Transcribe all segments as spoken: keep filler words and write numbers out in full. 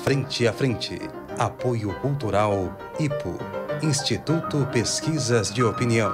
Frente a Frente. Apoio Cultural I P O, Instituto Pesquisas de Opinião.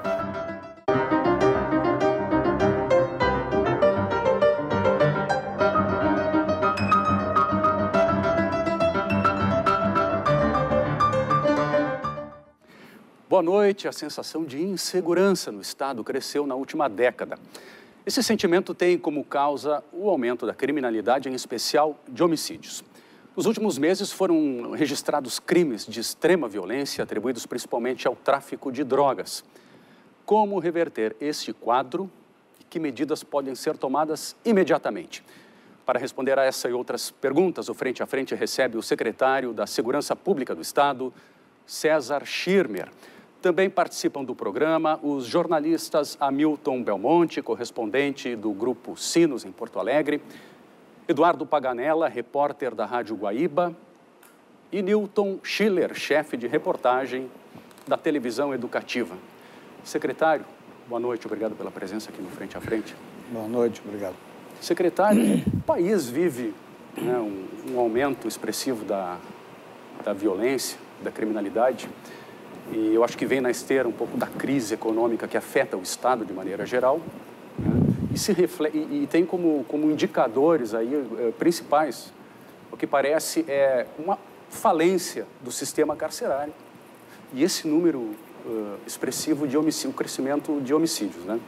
Boa noite. A sensação de insegurança no Estado cresceu na última década. Esse sentimento tem como causa o aumento da criminalidade, em especial de homicídios. Nos últimos meses foram registrados crimes de extrema violência atribuídos principalmente ao tráfico de drogas. Como reverter este quadro e que medidas podem ser tomadas imediatamente? Para responder a essa e outras perguntas, o Frente a Frente recebe o secretário da Segurança Pública do Estado, César Schirmer. Também participam do programa os jornalistas Hamilton Belmonte, correspondente do Grupo Sinos em Porto Alegre, Eduardo Paganella, repórter da Rádio Guaíba, e Newton Schiller, chefe de reportagem da televisão educativa. Secretário, boa noite, obrigado pela presença aqui no Frente a Frente. Boa noite, obrigado. Secretário, o país vive, né, um, um aumento expressivo da, da violência, da criminalidade, e eu acho que vem na esteira um pouco da crise econômica que afeta o Estado de maneira geral, né? E, se reflete, e, e tem como, como indicadores aí, eh, principais, o que parece é uma falência do sistema carcerário e esse número uh, expressivo de homicídio, o crescimento de homicídios, né?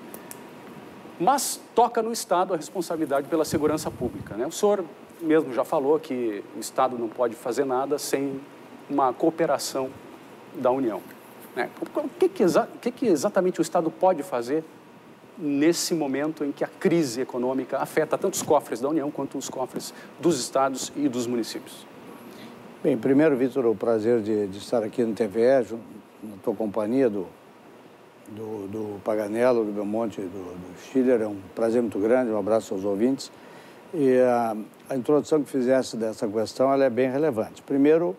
Mas toca no Estado a responsabilidade pela segurança pública, né? O senhor mesmo já falou que o Estado não pode fazer nada sem uma cooperação da União, né? O que, que, exa o que, que exatamente o Estado pode fazer nesse momento em que a crise econômica afeta tanto os cofres da União quanto os cofres dos estados e dos municípios? Bem, primeiro, Vitor, o prazer de, de estar aqui no T V E, na tua companhia, do, do, do Paganella, do Belmonte e do, do Schiller. É um prazer muito grande, um abraço aos ouvintes. E a, a introdução que fizesse dessa questão, ela é bem relevante. Primeiro,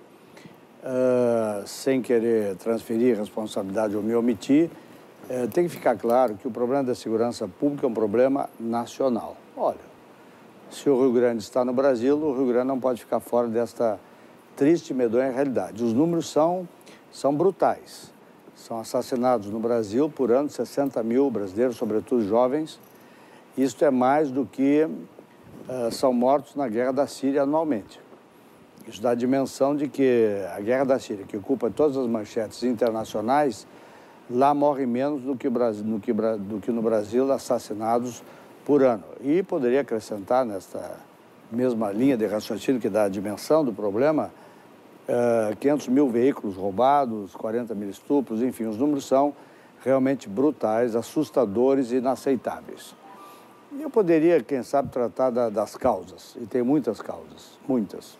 uh, sem querer transferir responsabilidade ou me omitir, É, tem que ficar claro que o problema da segurança pública é um problema nacional. Olha, se o Rio Grande está no Brasil, o Rio Grande não pode ficar fora desta triste e medonha realidade. Os números são, são brutais. São assassinados no Brasil por ano sessenta mil brasileiros, sobretudo jovens. Isto é mais do que uh, são mortos na guerra da Síria anualmente. Isso dá a dimensão de que a guerra da Síria, que ocupa todas as manchetes internacionais, lá morre menos do que, do, que, do que no Brasil assassinados por ano. E poderia acrescentar nesta mesma linha de raciocínio que dá a dimensão do problema, uh, quinhentos mil veículos roubados, quarenta mil estupros, enfim, os números são realmente brutais, assustadores e inaceitáveis. E eu poderia, quem sabe, tratar da, das causas, e tem muitas causas, muitas.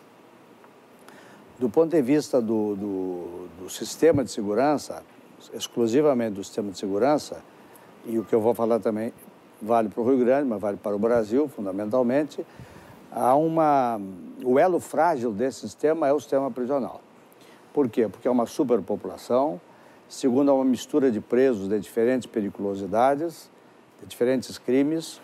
Do ponto de vista do, do, do sistema de segurança, exclusivamente do sistema de segurança, e o que eu vou falar também vale para o Rio Grande, mas vale para o Brasil, fundamentalmente, há uma... o elo frágil desse sistema é o sistema prisional. Por quê? Porque é uma superpopulação, segundo, é uma mistura de presos de diferentes periculosidades, de diferentes crimes,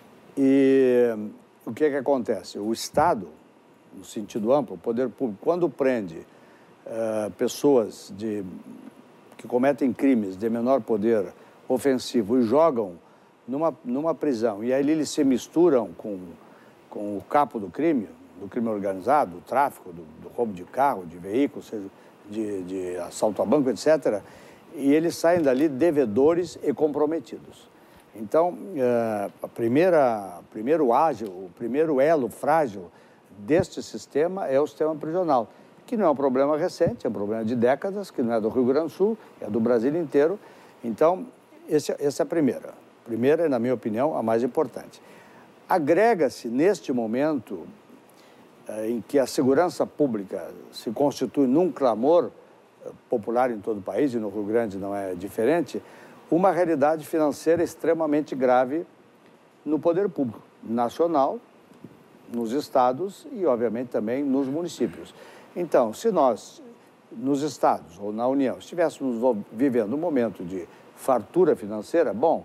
e o que é que acontece? O Estado, no sentido amplo, o poder público, quando prende uh, pessoas de... que cometem crimes de menor poder ofensivo e jogam numa, numa prisão, e aí eles se misturam com, com o capo do crime, do crime organizado, do tráfico, do, do roubo de carro, de veículos, de, de assalto a banco, etcétera, e eles saem dali devedores e comprometidos. Então, é, a primeira, primeiro ágil, o primeiro elo frágil deste sistema é o sistema prisional, que não é um problema recente, é um problema de décadas, que não é do Rio Grande do Sul, é do Brasil inteiro. Então, esse, essa é a primeira. A primeira, na minha opinião, a mais importante. Agrega-se, neste momento, eh, em que a segurança pública se constitui num clamor eh, popular em todo o país, e no Rio Grande não é diferente, uma realidade financeira extremamente grave no poder público nacional, nos estados e, obviamente, também nos municípios. Então, se nós, nos estados ou na União, estivéssemos vivendo um momento de fartura financeira, bom,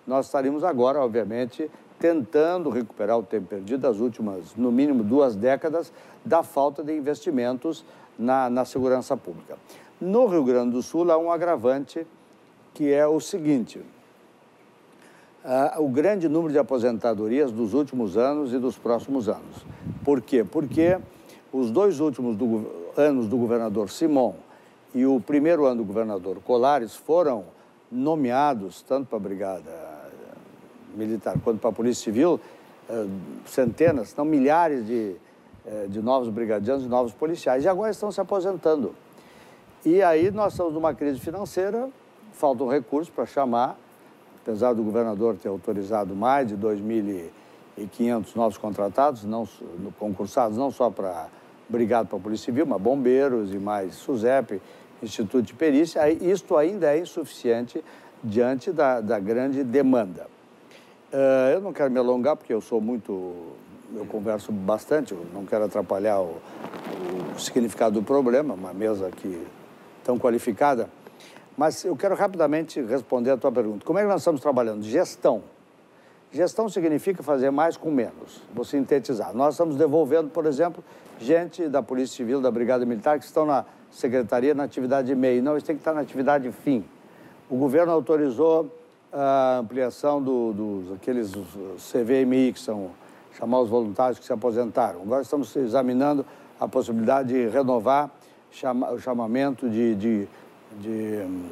nós estaríamos agora, obviamente, tentando recuperar o tempo perdido das últimas, no mínimo, duas décadas da falta de investimentos na, na segurança pública. No Rio Grande do Sul há um agravante que é o seguinte, uh, o grande número de aposentadorias dos últimos anos e dos próximos anos. Por quê? Porque os dois últimos do, anos do governador Simon e o primeiro ano do governador Colares foram nomeados, tanto para a Brigada Militar quanto para a Polícia Civil, uh, centenas, não milhares de, uh, de novos brigadianos e novos policiais, e agora estão se aposentando. E aí nós estamos numa crise financeira, faltam recursos para chamar, apesar do governador ter autorizado mais de dois mil e quinhentos novos contratados, não, concursados, não só para Brigada para a Polícia Civil, mas bombeiros e mais SUSEP, Instituto de Perícia, aí, isto ainda é insuficiente diante da, da grande demanda. Uh, eu não quero me alongar, porque eu sou muito, eu converso bastante, eu não quero atrapalhar o, o significado do problema, uma mesa aqui tão qualificada, mas eu quero rapidamente responder a tua pergunta. Como é que nós estamos trabalhando? Gestão. Gestão significa fazer mais com menos, vou sintetizar. Nós estamos devolvendo, por exemplo, gente da Polícia Civil, da Brigada Militar, que estão na Secretaria na atividade meio. Não, eles têm que estar na atividade fim. O governo autorizou a ampliação do, dos aqueles C V M I, que são chamar os voluntários que se aposentaram. Agora estamos examinando a possibilidade de renovar chama, o chamamento de, de, de hum,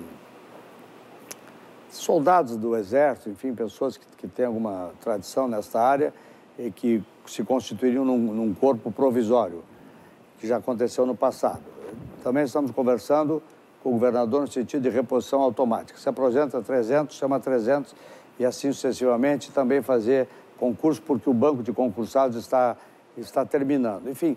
soldados do Exército, enfim, pessoas que, que têm alguma tradição nesta área e que se constituiriam num, num corpo provisório, que já aconteceu no passado. Também estamos conversando com o governador no sentido de reposição automática. Se aposenta trezentos, chama trezentos e assim sucessivamente, também fazer concurso, porque o banco de concursados está, está terminando. Enfim,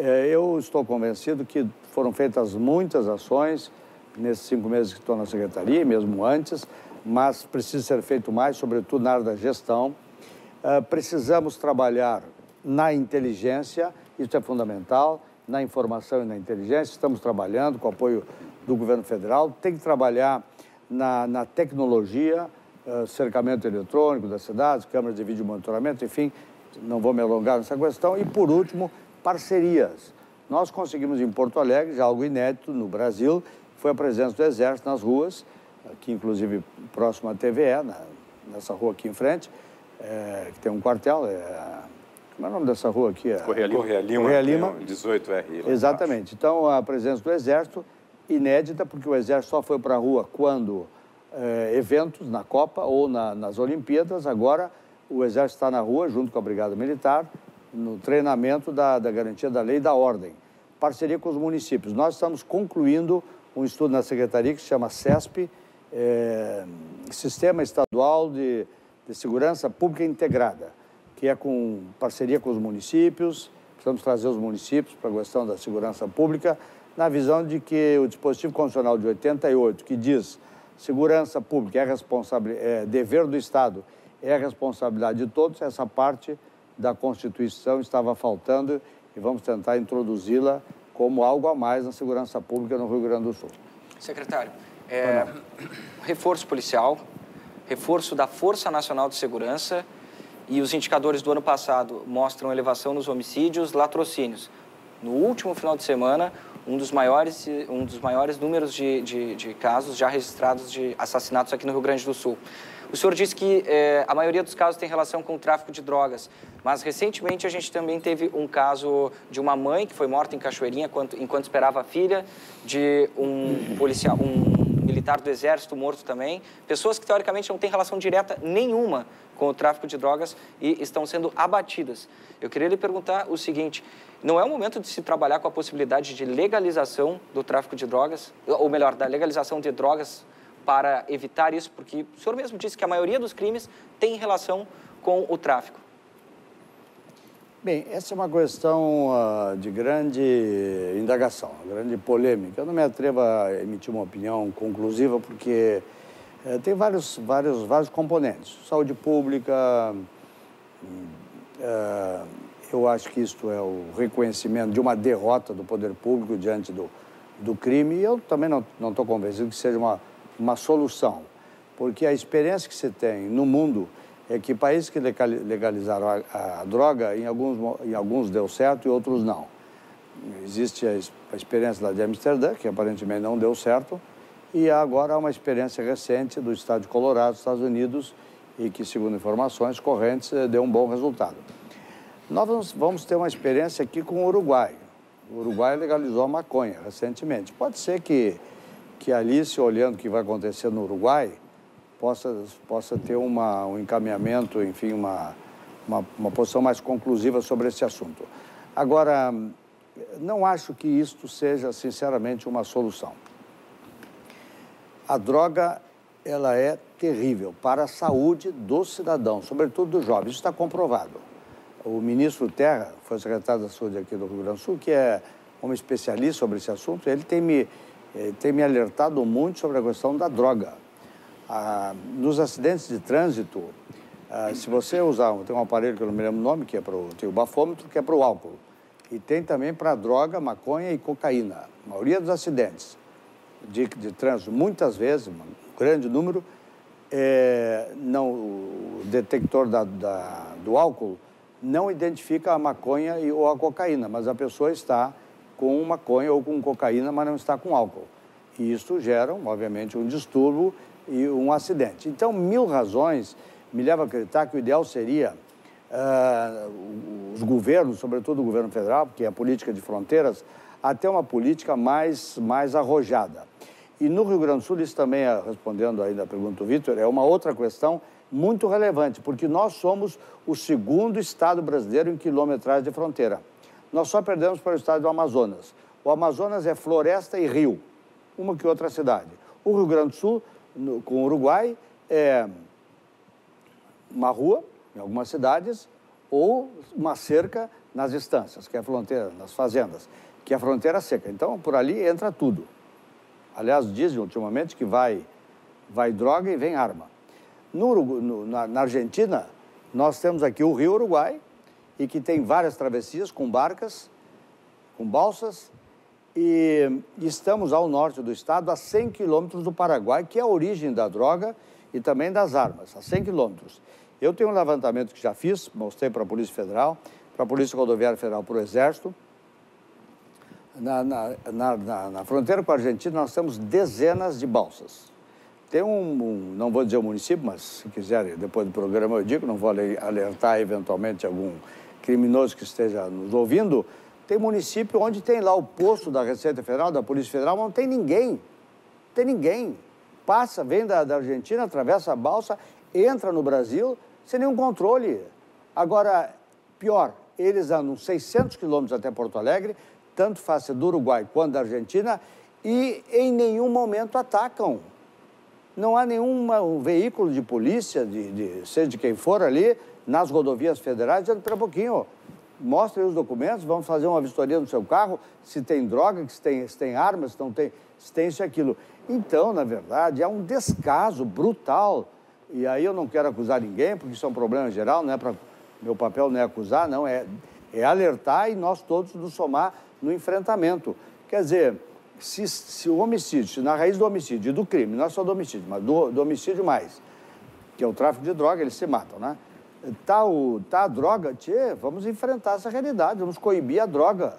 eu estou convencido que foram feitas muitas ações nesses cinco meses que estou na Secretaria, mesmo antes, mas precisa ser feito mais, sobretudo na área da gestão. Precisamos trabalhar na inteligência, isso é fundamental, na informação e na inteligência, estamos trabalhando com o apoio do governo federal, tem que trabalhar na, na tecnologia, uh, cercamento eletrônico das cidades, câmeras de vídeo monitoramento, enfim, não vou me alongar nessa questão. E, por último, parcerias. Nós conseguimos em Porto Alegre, já algo inédito no Brasil, foi a presença do Exército nas ruas, aqui inclusive próximo à T V E, na, nessa rua aqui em frente, é, que tem um quartel, é, como é o nome dessa rua aqui? É, Correia Lima. Correia Lima, Correia Lima. dezoito R. Exatamente. Então, a presença do Exército, inédita, porque o Exército só foi para a rua quando é, eventos na Copa ou na, nas Olimpíadas. Agora, o Exército está na rua, junto com a Brigada Militar, no treinamento da, da garantia da lei e da ordem. Parceria com os municípios. Nós estamos concluindo um estudo na Secretaria que se chama SESP, é, Sistema Estadual de, de Segurança Pública Integrada, que é com parceria com os municípios. Precisamos trazer os municípios para a questão da segurança pública, na visão de que o dispositivo constitucional de oitenta e oito, que diz segurança pública é, responsável, é dever do Estado, é responsabilidade de todos, essa parte da Constituição estava faltando e vamos tentar introduzi-la como algo a mais na segurança pública no Rio Grande do Sul. Secretário, é, reforço policial, reforço da Força Nacional de Segurança, e os indicadores do ano passado mostram elevação nos homicídios, latrocínios. No último final de semana, um dos maiores, um dos maiores números de, de, de casos já registrados de assassinatos aqui no Rio Grande do Sul. O senhor disse que eh, a maioria dos casos tem relação com o tráfico de drogas, mas recentemente a gente também teve um caso de uma mãe que foi morta em Cachoeirinha enquanto, enquanto esperava a filha, de um policial, um militar do Exército morto também, pessoas que teoricamente não têm relação direta nenhuma com o tráfico de drogas e estão sendo abatidas. Eu queria lhe perguntar o seguinte, não é o momento de se trabalhar com a possibilidade de legalização do tráfico de drogas, ou melhor, da legalização de drogas para evitar isso, porque o senhor mesmo disse que a maioria dos crimes tem relação com o tráfico? Bem, essa é uma questão uh, de grande indagação, grande polêmica. Eu não me atrevo a emitir uma opinião conclusiva, porque uh, tem vários, vários, vários componentes. Saúde pública, uh, eu acho que isto é o reconhecimento de uma derrota do poder público diante do, do crime, e eu também não estou convencido que seja uma, uma solução. porque a experiência que se tem no mundo é que países que legalizaram a, a droga, em alguns, em alguns deu certo e outros não. Existe a, a experiência lá de Amsterdã, que aparentemente não deu certo, e agora há uma experiência recente do estado de Colorado, Estados Unidos, e que, segundo informações correntes, deu um bom resultado. Nós vamos ter uma experiência aqui com o Uruguai. O Uruguai legalizou a maconha recentemente. Pode ser que, que ali, se olhando o que vai acontecer no Uruguai, possa, possa ter uma, um encaminhamento, enfim, uma, uma, uma posição mais conclusiva sobre esse assunto. Agora, não acho que isto seja, sinceramente, uma solução. A droga, ela é terrível para a saúde do cidadão, sobretudo dos jovens. Isso está comprovado. O ministro Terra, foi secretário da Saúde aqui do Rio Grande do Sul, que é um especialista sobre esse assunto, ele tem me, tem me alertado muito sobre a questão da droga. Ah, nos acidentes de trânsito, ah, se você usar, tem um aparelho que eu não me lembro o nome, que é para o, tem o bafômetro, que é para o álcool. E tem também para droga, maconha e cocaína. A maioria dos acidentes de, de trânsito, muitas vezes, um grande número, é, não, o detector da, da, do álcool não identifica a maconha e, ou a cocaína, mas a pessoa está com maconha ou com cocaína, mas não está com álcool. E isso gera, obviamente, um distúrbio e um acidente. Então, mil razões me levam a acreditar que o ideal seria uh, os governos, sobretudo o governo federal, porque é a política de fronteiras, até uma política mais, mais arrojada. E no Rio Grande do Sul, isso também, respondendo ainda a pergunta do Vitor, é uma outra questão muito relevante, porque nós somos o segundo estado brasileiro em quilometragem de fronteira. Nós só perdemos para o estado do Amazonas. O Amazonas é floresta e rio, uma que outra cidade. O Rio Grande do Sul, no, com o Uruguai, é uma rua, em algumas cidades, ou uma cerca nas estâncias, que é a fronteira, nas fazendas, que é a fronteira seca. Então, por ali entra tudo. Aliás, dizem ultimamente que vai, vai droga e vem arma. No, no, na, na Argentina, nós temos aqui o Rio Uruguai, e que tem várias travessias com barcas, com balsas, e estamos ao norte do estado, a cem quilômetros do Paraguai, que é a origem da droga e também das armas, a cem quilômetros. Eu tenho um levantamento que já fiz, mostrei para a Polícia Federal, para a Polícia Rodoviária Federal, para o Exército. Na, na, na, na, na fronteira com a Argentina, nós temos dezenas de balsas. Tem um, um, não vou dizer o município, mas se quiserem, depois do programa eu digo, não vou alertar eventualmente algum criminoso que esteja nos ouvindo, tem município onde tem lá o posto da Receita Federal, da Polícia Federal, mas não tem ninguém, não tem ninguém. Passa, vem da, da Argentina, atravessa a balsa, entra no Brasil, sem nenhum controle. Agora, pior, eles andam seiscentos quilômetros até Porto Alegre, tanto faz do Uruguai quanto da Argentina, e em nenhum momento atacam. Não há nenhum um veículo de polícia, de, de, seja de quem for ali, nas rodovias federais, dizendo, espera um pouquinho, mostre os documentos, vamos fazer uma vistoria no seu carro, se tem droga, se tem, se tem armas, se, não tem, se tem isso e aquilo. Então, na verdade, é um descaso brutal. E aí eu não quero acusar ninguém, porque isso é um problema geral, não é para... Meu papel não é acusar, não, é, é alertar e nós todos nos somar no enfrentamento. Quer dizer, se, se o homicídio, se na raiz do homicídio e do crime, não é só do homicídio, mas do, do homicídio mais, que é o tráfico de droga, eles se matam, né? Tá, o, tá a droga, tchê, vamos enfrentar essa realidade, vamos coibir a droga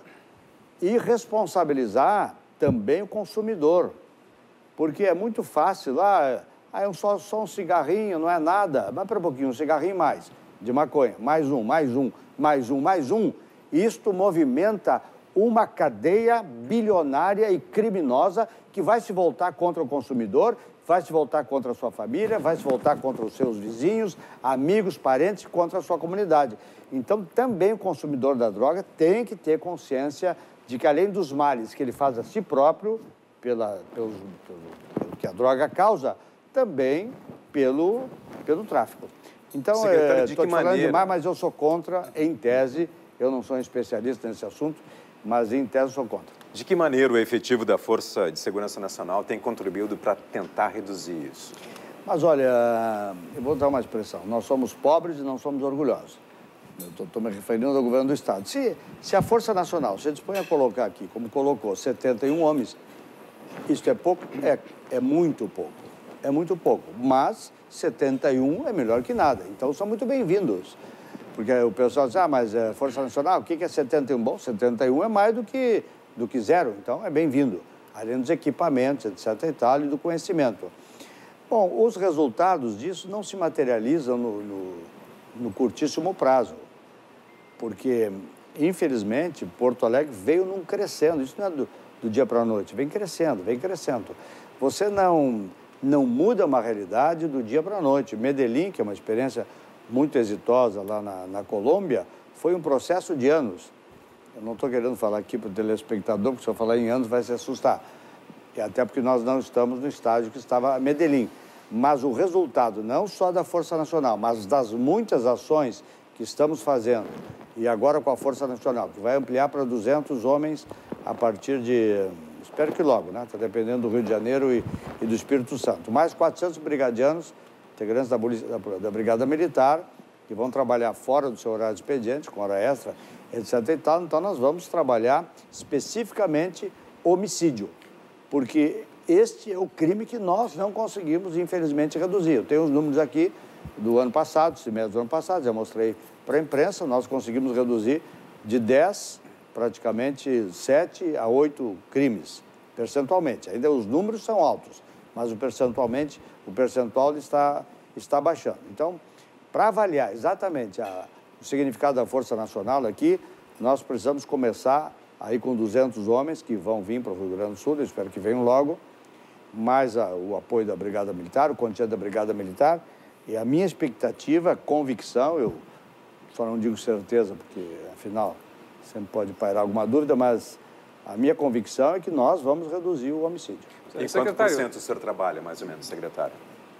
e responsabilizar também o consumidor, porque é muito fácil, lá, ah, é só, só um cigarrinho, não é nada, mas para um pouquinho, um cigarrinho mais, de maconha, mais um, mais um, mais um, mais um, isto movimenta uma cadeia bilionária e criminosa que vai se voltar contra o consumidor, vai se voltar contra a sua família, vai se voltar contra os seus vizinhos, amigos, parentes, contra a sua comunidade. Então, também o consumidor da droga tem que ter consciência de que, além dos males que ele faz a si próprio, pela, pelo, pelo, pelo que a droga causa, também pelo, pelo tráfico. Então, estou te falando demais, mas eu sou contra, em tese, eu não sou um especialista nesse assunto, mas em tese eu sou contra. De que maneira o efetivo da Força de Segurança Nacional tem contribuído para tentar reduzir isso? Mas olha, eu vou dar uma expressão, nós somos pobres e não somos orgulhosos. Eu estou me referindo ao governo do Estado. Se, se a Força Nacional se dispõe a colocar aqui, como colocou, setenta e um homens, isso é pouco? É, é muito pouco. é muito pouco, mas setenta e um é melhor que nada, então são muito bem-vindos. Porque o pessoal diz, ah, mas é Força Nacional, o que é setenta e um? Bom, setenta e um é mais do que, do que zero, então é bem-vindo, além dos equipamentos, etc e tal, e do conhecimento. Bom, os resultados disso não se materializam no, no, no curtíssimo prazo, porque, infelizmente, Porto Alegre veio num crescendo, isso não é do, do dia para a noite, vem crescendo, vem crescendo. Você não, não muda uma realidade do dia para a noite. Medellín, que é uma experiência muito exitosa lá na, na Colômbia, foi um processo de anos. Eu não estou querendo falar aqui para o telespectador, porque se eu falar em anos vai se assustar. E até porque nós não estamos no estágio que estava Medellín. Mas o resultado, não só da Força Nacional, mas das muitas ações que estamos fazendo, e agora com a Força Nacional, que vai ampliar para duzentos homens a partir de, espero que logo, né? Está dependendo do Rio de Janeiro e, e do Espírito Santo. Mais quatrocentos brigadianos, integrantes da, da, da Brigada Militar, que vão trabalhar fora do seu horário de expediente, com hora extra, etc e tal. Então, nós vamos trabalhar especificamente homicídio, porque este é o crime que nós não conseguimos, infelizmente, reduzir. Eu tenho os números aqui do ano passado, semestre do ano passado, já mostrei para a imprensa, nós conseguimos reduzir de dez, praticamente sete a oito crimes, percentualmente. Ainda os números são altos, mas o percentualmente, o percentual está, está baixando. Então, para avaliar exatamente a, o significado da Força Nacional aqui, nós precisamos começar aí com duzentos homens que vão vir para o Rio Grande do Sul, eu espero que venham logo, mais a, o apoio da Brigada Militar, o contingente da Brigada Militar, e a minha expectativa, convicção, eu só não digo certeza, porque, afinal, sempre pode pairar alguma dúvida, mas a minha convicção é que nós vamos reduzir o homicídio. E quanto por cento o senhor trabalha, mais ou menos, secretário?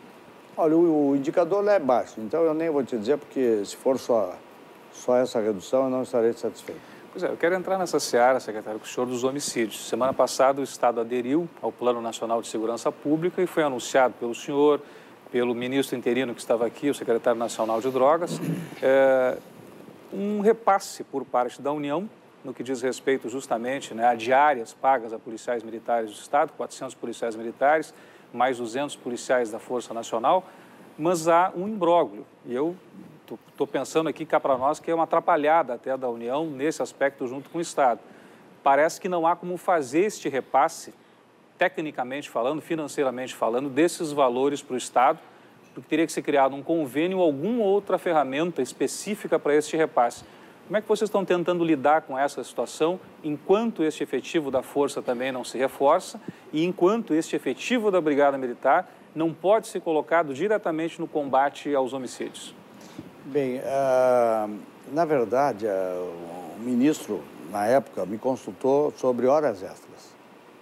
Olha, o, o indicador lá é baixo, então eu nem vou te dizer, porque se for só, só essa redução, eu não estarei satisfeito. Pois é, eu quero entrar nessa seara, secretário, com o senhor dos homicídios. Semana passada o Estado aderiu ao Plano Nacional de Segurança Pública e foi anunciado pelo senhor, pelo ministro interino que estava aqui, o secretário nacional de Drogas, é, um repasse por parte da União, no que diz respeito justamente, né, a diárias pagas a policiais militares do Estado, quatrocentos policiais militares, mais duzentos policiais da Força Nacional, mas há um imbróglio. E eu estou pensando aqui cá para nós que é uma atrapalhada até da União nesse aspecto junto com o Estado. Parece que não há como fazer este repasse, tecnicamente falando, financeiramente falando, desses valores para o Estado, porque teria que ser criado um convênio ou alguma outra ferramenta específica para este repasse. Como é que vocês estão tentando lidar com essa situação, enquanto este efetivo da Força também não se reforça e enquanto este efetivo da Brigada Militar não pode ser colocado diretamente no combate aos homicídios? Bem, uh, na verdade, uh, o ministro, na época, me consultou sobre horas extras,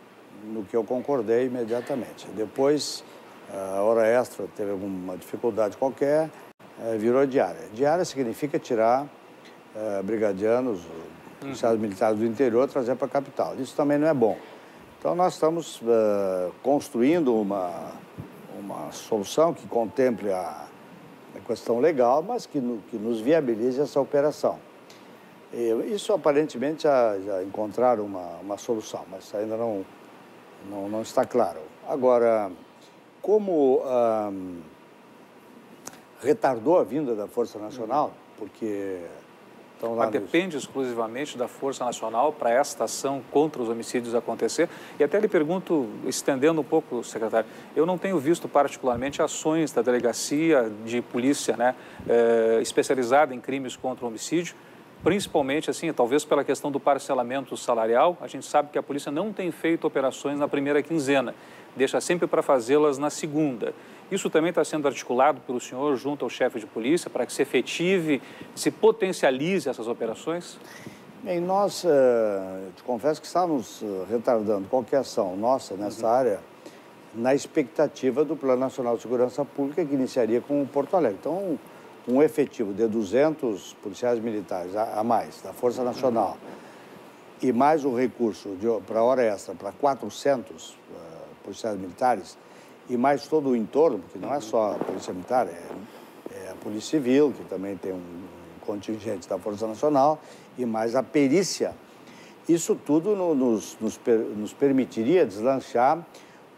no que eu concordei imediatamente. Depois, a hora extra teve alguma dificuldade qualquer, uh, virou diária. Diária significa tirar uh, brigadianos, policiais uhum. militares do interior, trazer para a capital. Isso também não é bom. Então, nós estamos uh, construindo uma, uma solução que contemple a É questão legal, mas que, no, que nos viabilize essa operação. E isso, aparentemente, já, já encontraram uma, uma solução, mas ainda não, não, não está claro. Agora, como ah, retardou a vinda da Força Nacional, porque... Então, Mas depende nos... exclusivamente da Força Nacional para esta ação contra os homicídios acontecer. E até lhe pergunto, estendendo um pouco, secretário, eu não tenho visto particularmente ações da delegacia de polícia, né, eh, especializada em crimes contra o homicídio, principalmente, assim, talvez pela questão do parcelamento salarial. A gente sabe que a polícia não tem feito operações na primeira quinzena, deixa sempre para fazê-las na segunda. Isso também está sendo articulado pelo senhor junto ao chefe de polícia para que se efetive, se potencialize essas operações? Bem, nós, eu te confesso que estamos retardando qualquer ação nossa nessa uhum. área na expectativa do Plano Nacional de Segurança Pública, que iniciaria com o Porto Alegre. Então, um, um efetivo de duzentos policiais militares a, a mais da Força Nacional uhum. e mais o recurso para hora extra para quatrocentos uh, policiais militares, e mais todo o entorno, porque não é só a Polícia Militar, é, é a Polícia Civil, que também tem um contingente da Força Nacional, e mais a perícia. Isso tudo no, nos, nos, nos permitiria deslanchar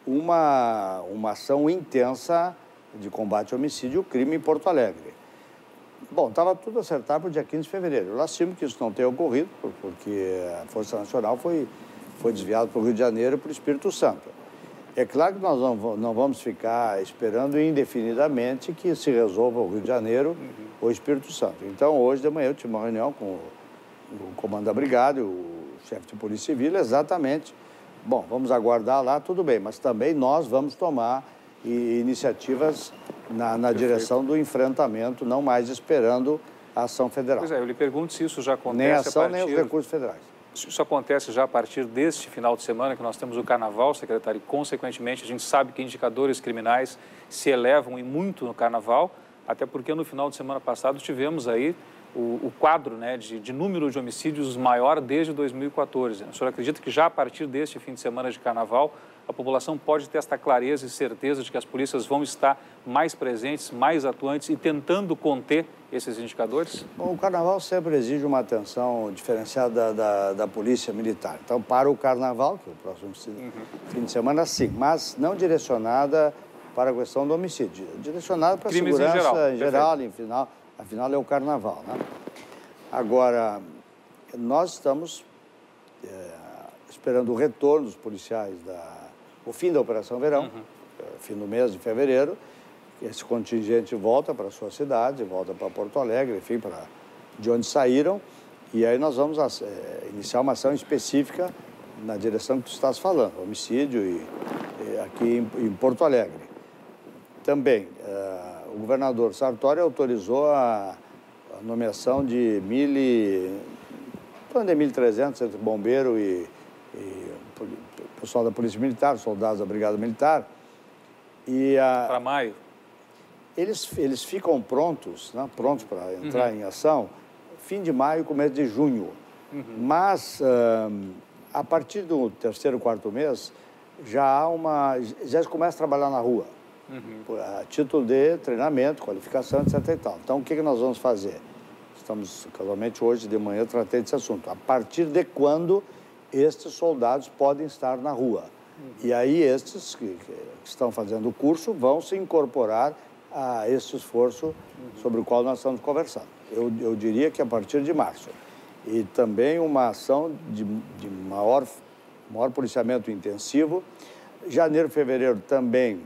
uma, uma ação intensa de combate ao homicídio e crime em Porto Alegre. Bom, estava tudo acertado para o dia quinze de fevereiro. Eu lastimo que isso não tenha ocorrido, porque a Força Nacional foi, foi desviada para o Rio de Janeiro e para o Espírito Santo. É claro que nós não, não vamos ficar esperando indefinidamente que se resolva o Rio de Janeiro uhum. ou o Espírito Santo. Então, hoje de manhã eu tive uma reunião com o, o comando da brigada, o chefe de Polícia Civil, exatamente. Bom, vamos aguardar lá, tudo bem, mas também nós vamos tomar e, iniciativas na, na direção do enfrentamento, não mais esperando a ação federal. Pois é, eu lhe pergunto se isso já acontece nem a ação, a partir... nem os recursos federais. Isso acontece já a partir deste final de semana, que nós temos o Carnaval, secretário, e, consequentemente, a gente sabe que indicadores criminais se elevam e muito no Carnaval, até porque no final de semana passado tivemos aí o, o quadro, né, de, de número de homicídios maior desde dois mil e quatorze. O senhor acredita que já a partir deste fim de semana de Carnaval, a população pode ter esta clareza e certeza de que as polícias vão estar mais presentes, mais atuantes e tentando conter esses indicadores? Bom, o Carnaval sempre exige uma atenção diferenciada da, da, da Polícia Militar. Então, para o Carnaval, que é o próximo uhum. fim de semana, sim, mas não direcionada para a questão do homicídio, direcionada para a segurança em geral, em geral em final, afinal é o Carnaval, né? Agora, nós estamos é, esperando o retorno dos policiais, da, o fim da Operação Verão, uhum. fim do mês de fevereiro. Esse contingente volta para a sua cidade, volta para Porto Alegre, enfim, para de onde saíram. E aí nós vamos é, iniciar uma ação específica na direção que tu estás falando, homicídio e, e aqui em, em Porto Alegre. Também, é, o governador Sartori autorizou a, a nomeação de mil e... mil e trezentos entre bombeiro e, e pessoal da Polícia Militar, soldados da Brigada Militar. E a... Para maio? Eles, eles ficam prontos, né, prontos para entrar uhum. em ação, fim de maio, começo de junho. Uhum. Mas, uh, a partir do terceiro, quarto mês, já há uma... já se começa a trabalhar na rua. Uhum. A título de treinamento, qualificação, etc e tal. Então, o que, que nós vamos fazer? Estamos, casualmente, hoje de manhã, tratei desse assunto. A partir de quando estes soldados podem estar na rua? Uhum. E aí, estes que, que estão fazendo o curso vão se incorporar a esse esforço uhum. sobre o qual nós estamos conversando. Eu, eu diria que a partir de março. E também uma ação de, de maior, maior policiamento intensivo. Janeiro, fevereiro também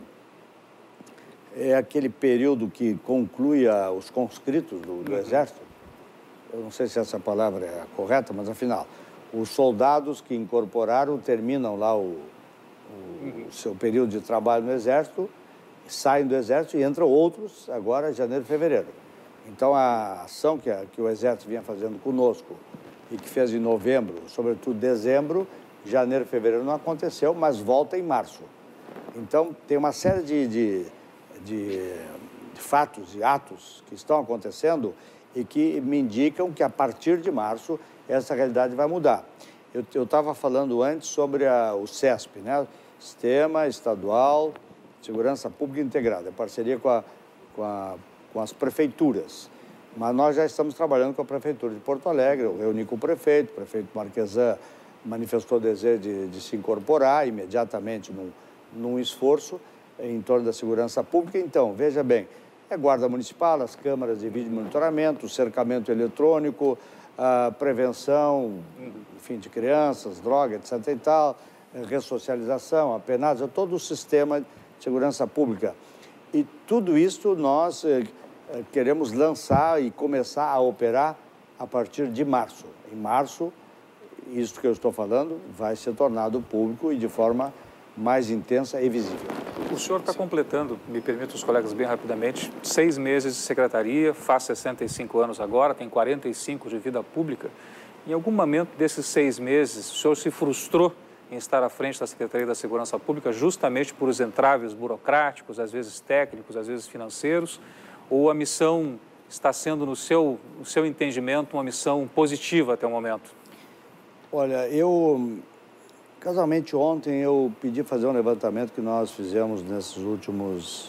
é aquele período que conclui a, os conscritos do, do uhum. Exército. Eu não sei se essa palavra é correta, mas afinal, os soldados que incorporaram terminam lá o, o, uhum. o seu período de trabalho no Exército, saem do Exército e entram outros agora em janeiro e fevereiro. Então, a ação que, a, que o Exército vinha fazendo conosco e que fez em novembro, sobretudo dezembro, janeiro e fevereiro não aconteceu, mas volta em março. Então, tem uma série de, de, de, de fatos e atos que estão acontecendo e que me indicam que, a partir de março, essa realidade vai mudar. Eu estava falando antes sobre a, o SESP, né? Sistema Estadual de Segurança Pública Integrada, parceria com, a, com, a, com as prefeituras. Mas nós já estamos trabalhando com a Prefeitura de Porto Alegre, eu reuni com o prefeito, o prefeito Marquesan manifestou o desejo de, de se incorporar imediatamente num, num esforço em torno da segurança pública. Então, veja bem, é guarda municipal, as câmaras de vídeo monitoramento, cercamento eletrônico, a prevenção, enfim, de crianças, droga, etc e tal, ressocialização, apenados, todo o sistema de segurança pública. E tudo isso nós eh, queremos lançar e começar a operar a partir de março. Em março, isso que eu estou falando vai ser tornado público e de forma mais intensa e visível. O senhor está completando, me permite os colegas bem rapidamente, seis meses de secretaria, faz sessenta e cinco anos agora, tem quarenta e cinco de vida pública. Em algum momento desses seis meses, o senhor se frustrou em estar à frente da Secretaria da Segurança Pública justamente por os entraves burocráticos, às vezes técnicos, às vezes financeiros, ou a missão está sendo, no seu, no seu entendimento, uma missão positiva até o momento? Olha, eu... Casualmente, ontem eu pedi fazer um levantamento que nós fizemos nesses últimos,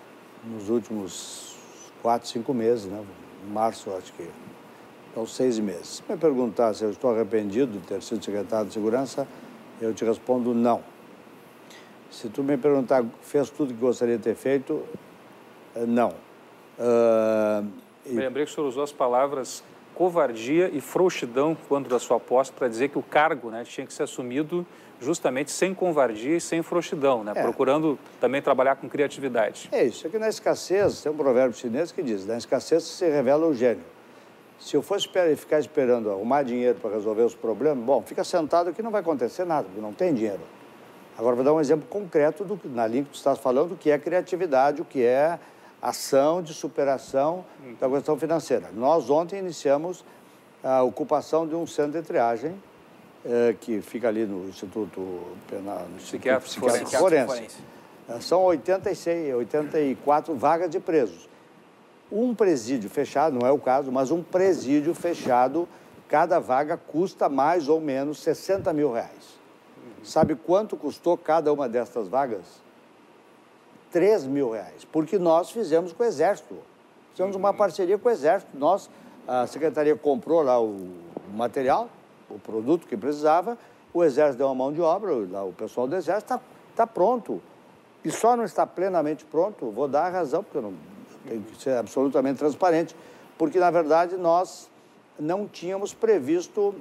nos últimos quatro, cinco meses, né? Em março, acho que, são seis meses. Se me perguntar se eu estou arrependido de ter sido secretário de Segurança, eu te respondo não. Se tu me perguntar, fez tudo que gostaria de ter feito, não. Uh, Me lembrei que o senhor usou as palavras covardia e frouxidão quando da sua posse para dizer que o cargo, né, tinha que ser assumido justamente sem covardia e sem frouxidão, né, é. procurando também trabalhar com criatividade. É isso, é que na escassez, tem um provérbio chinês que diz, na escassez se revela o gênio. Se eu fosse ficar esperando arrumar dinheiro para resolver os problemas, bom, fica sentado aqui não vai acontecer nada, porque não tem dinheiro. Agora, vou dar um exemplo concreto, do, na linha que tu estás falando, do que é criatividade, o que é ação de superação da questão financeira. Nós ontem iniciamos a ocupação de um centro de triagem eh, que fica ali no Instituto Penal, no Psiquiátrico Instituto Psiquiátrico Forense. Forense. São oitenta e seis, oitenta e quatro vagas de presos. Um presídio fechado, não é o caso, mas um presídio fechado, cada vaga custa mais ou menos sessenta mil reais. Sabe quanto custou cada uma destas vagas? três mil reais, porque nós fizemos com o Exército. Fizemos uma parceria com o Exército. Nós, a Secretaria comprou lá o material, o produto que precisava, o Exército deu uma mão de obra, lá, o pessoal do Exército está tá pronto. E só não está plenamente pronto, vou dar a razão, porque eu não tenho que ser absolutamente transparente, porque, na verdade, nós não tínhamos previsto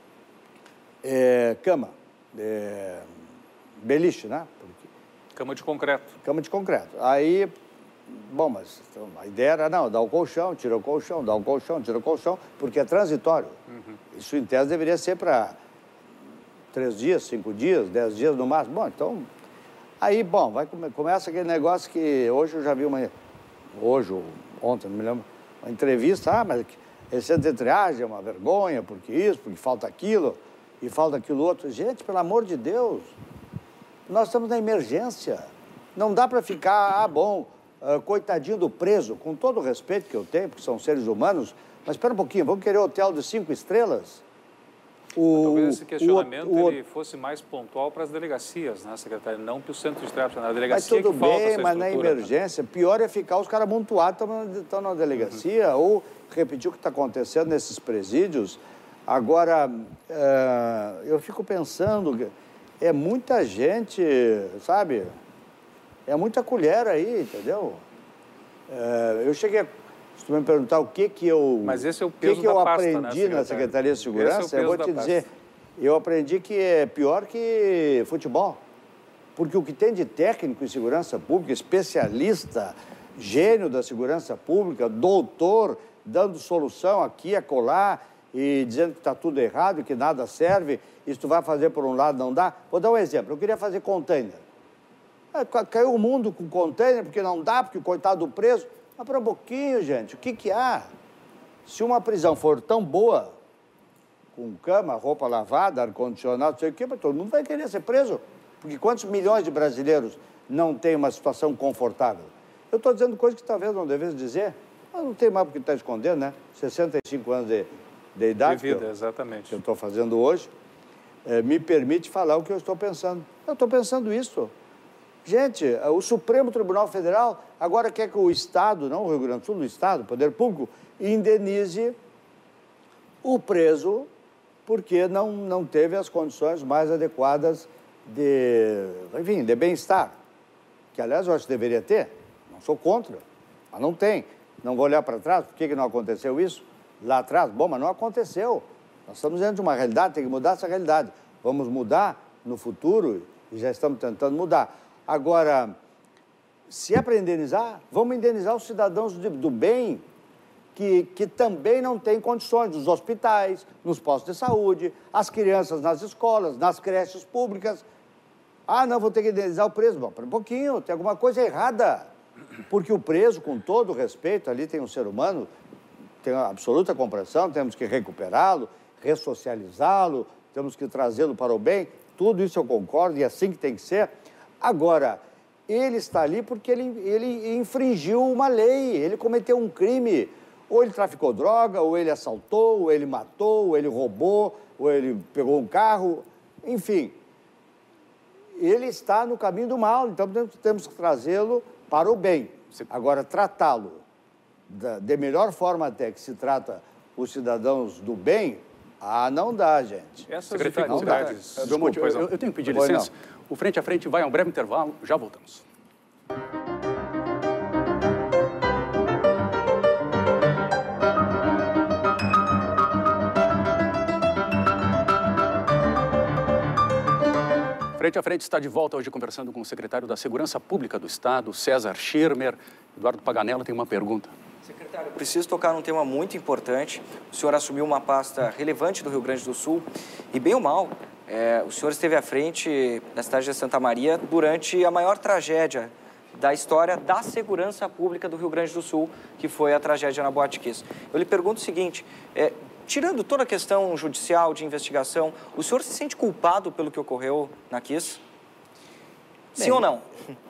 é, cama, é, beliche, né? Cama de concreto. Cama de concreto. Aí, bom, mas então, a ideia era, não, dá o colchão, tira o colchão, dá o colchão, tira o colchão, porque é transitório. Uhum. Isso, em tese, deveria ser para três dias, cinco dias, dez dias no máximo. Bom, então, aí, bom, vai, começa aquele negócio que hoje eu já vi uma, hoje ou ontem, não me lembro, uma entrevista, ah, mas esse centro de triagem é uma vergonha, porque isso, porque falta aquilo, e falta aquilo outro. Gente, pelo amor de Deus... Nós estamos na emergência. Não dá para ficar, ah, bom, uh, coitadinho do preso, com todo o respeito que eu tenho, porque são seres humanos, mas espera um pouquinho, vamos querer hotel de cinco estrelas? O, Talvez esse questionamento o, o, ele fosse mais pontual para as delegacias, né, secretário? Não para o centro de triagem, na delegacia mas tudo que falta bem, essa mas na emergência, pior é ficar os caras amontoados, estão na delegacia, uhum. ou repetir o que está acontecendo nesses presídios. Agora, uh, eu fico pensando... É muita gente, sabe? É muita colher aí, entendeu? É, eu cheguei a... Se tu me perguntar o que que eu... Mas esse é o peso que que da eu pasta, aprendi né, na Secretaria de Segurança, é eu vou te dizer, pasta. eu aprendi que é pior que futebol. Porque o que tem de técnico em segurança pública, especialista, gênio da segurança pública, doutor, dando solução aqui e acolá, e dizendo que está tudo errado, que nada serve, isso tu vai fazer por um lado, não dá. Vou dar um exemplo, eu queria fazer container. Caiu o mundo com container, porque não dá, porque o coitado do preso. Mas para um pouquinho, gente, o que que há? Se uma prisão for tão boa, com cama, roupa lavada, ar-condicionado, não sei o quê, mas todo mundo vai querer ser preso. Porque quantos milhões de brasileiros não têm uma situação confortável? Eu estou dizendo coisas que talvez não devesse dizer, mas não tem mais porque está escondendo, né? sessenta e cinco anos de... de idade, de vida, que eu, exatamente. que eu estou fazendo hoje, é, me permite falar o que eu estou pensando. Eu estou pensando isso. Gente, o Supremo Tribunal Federal agora quer que o Estado, não o Rio Grande do Sul, o Estado, o Poder Público, indenize o preso porque não, não teve as condições mais adequadas de, enfim, de bem-estar. Que, aliás, eu acho que deveria ter. Não sou contra, mas não tem. Não vou olhar para trás, por que que não aconteceu isso? Lá atrás, bom, mas não aconteceu. Nós estamos dentro de uma realidade, tem que mudar essa realidade. Vamos mudar no futuro e já estamos tentando mudar. Agora, se é para indenizar, vamos indenizar os cidadãos do, do bem que, que também não têm condições, nos hospitais, nos postos de saúde, as crianças nas escolas, nas creches públicas. Ah, não, vou ter que indenizar o preso. Bom, para um pouquinho, tem alguma coisa errada. Porque o preso, com todo o respeito, ali tem um ser humano, tem uma absoluta compreensão, temos que recuperá-lo, ressocializá-lo, temos que trazê-lo para o bem, tudo isso eu concordo e é assim que tem que ser. Agora, ele está ali porque ele, ele infringiu uma lei, ele cometeu um crime, ou ele traficou droga, ou ele assaltou, ou ele matou, ou ele roubou, ou ele pegou um carro, enfim. Ele está no caminho do mal, então temos que trazê-lo para o bem. Agora, tratá-lo Da, de melhor forma até que se trata os cidadãos do bem, ah, não dá, gente. Essas dificuldades... Desculpa, eu, eu tenho que pedir licença. O Frente a Frente vai a um breve intervalo, já voltamos. Frente a Frente está de volta hoje conversando com o secretário da Segurança Pública do Estado, César Schirmer. Eduardo Paganella tem uma pergunta. Secretário, eu preciso tocar num tema muito importante. O senhor assumiu uma pasta relevante do Rio Grande do Sul e, bem ou mal, é, o senhor esteve à frente da cidade de Santa Maria durante a maior tragédia da história da segurança pública do Rio Grande do Sul, que foi a tragédia na Boate Kiss. Eu lhe pergunto o seguinte, é, tirando toda a questão judicial, de investigação, o senhor se sente culpado pelo que ocorreu na Kiss? Sim Bem, ou não?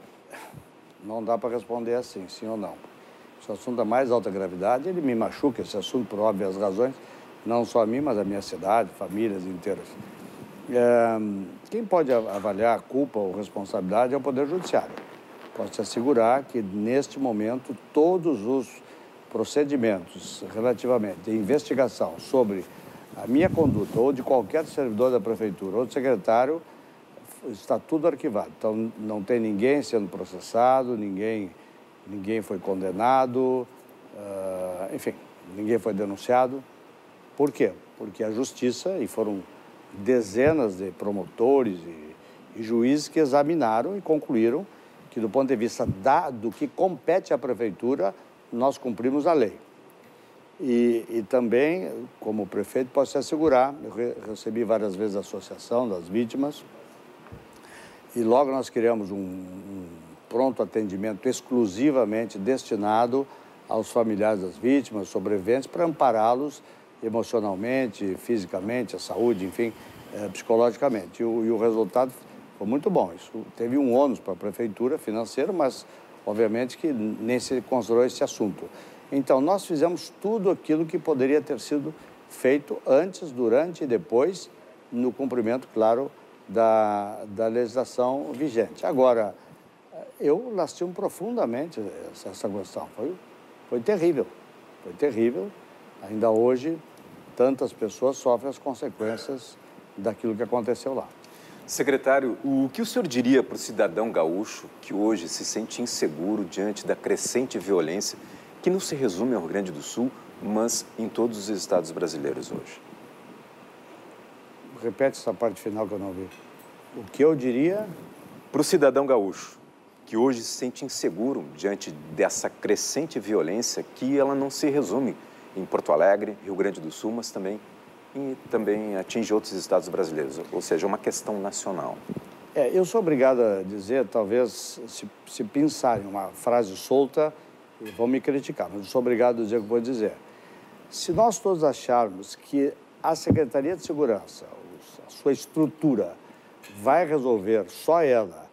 Não dá para responder assim, sim ou não. Esse assunto da mais alta gravidade, ele me machuca, esse assunto, por óbvias razões, não só a mim, mas a minha cidade, famílias inteiras. É, quem pode avaliar a culpa ou responsabilidade é o Poder Judiciário. Posso te assegurar que, neste momento, todos os procedimentos relativamente à investigação sobre a minha conduta ou de qualquer servidor da Prefeitura ou do secretário, está tudo arquivado. Então, não tem ninguém sendo processado, ninguém, ninguém foi condenado, uh, enfim, ninguém foi denunciado. Por quê? Porque a Justiça, e foram dezenas de promotores e, e juízes que examinaram e concluíram que, do ponto de vista da, do que compete à Prefeitura, nós cumprimos a lei. E, e também, como prefeito, posso te assegurar, eu re, recebi várias vezes a Associação das Vítimas, e logo nós criamos um, um pronto atendimento exclusivamente destinado aos familiares das vítimas, sobreviventes, para ampará-los emocionalmente, fisicamente, a saúde, enfim, eh, psicologicamente. E o, e o resultado foi muito bom. Isso teve um ônus para a Prefeitura financeiro, mas obviamente que nem se considerou esse assunto. Então, nós fizemos tudo aquilo que poderia ter sido feito antes, durante e depois, no cumprimento, claro, da, da legislação vigente. Agora, eu lastimo profundamente essa, essa questão. Foi, foi terrível, foi terrível. Ainda hoje, tantas pessoas sofrem as consequências daquilo que aconteceu lá. Secretário, o que o senhor diria para o cidadão gaúcho que hoje se sente inseguro diante da crescente violência que não se resume ao Rio Grande do Sul, mas em todos os estados brasileiros hoje? Repete essa parte final que eu não vi. O que eu diria? Para o cidadão gaúcho que hoje se sente inseguro diante dessa crescente violência que ela não se resume em Porto Alegre, Rio Grande do Sul, mas também e também atinge outros estados brasileiros, ou seja, uma questão nacional. É, eu sou obrigado a dizer, talvez, se, se pensarem uma frase solta, vão me criticar, mas eu sou obrigado a dizer o que vou dizer. Se nós todos acharmos que a Secretaria de Segurança, a sua estrutura, vai resolver só ela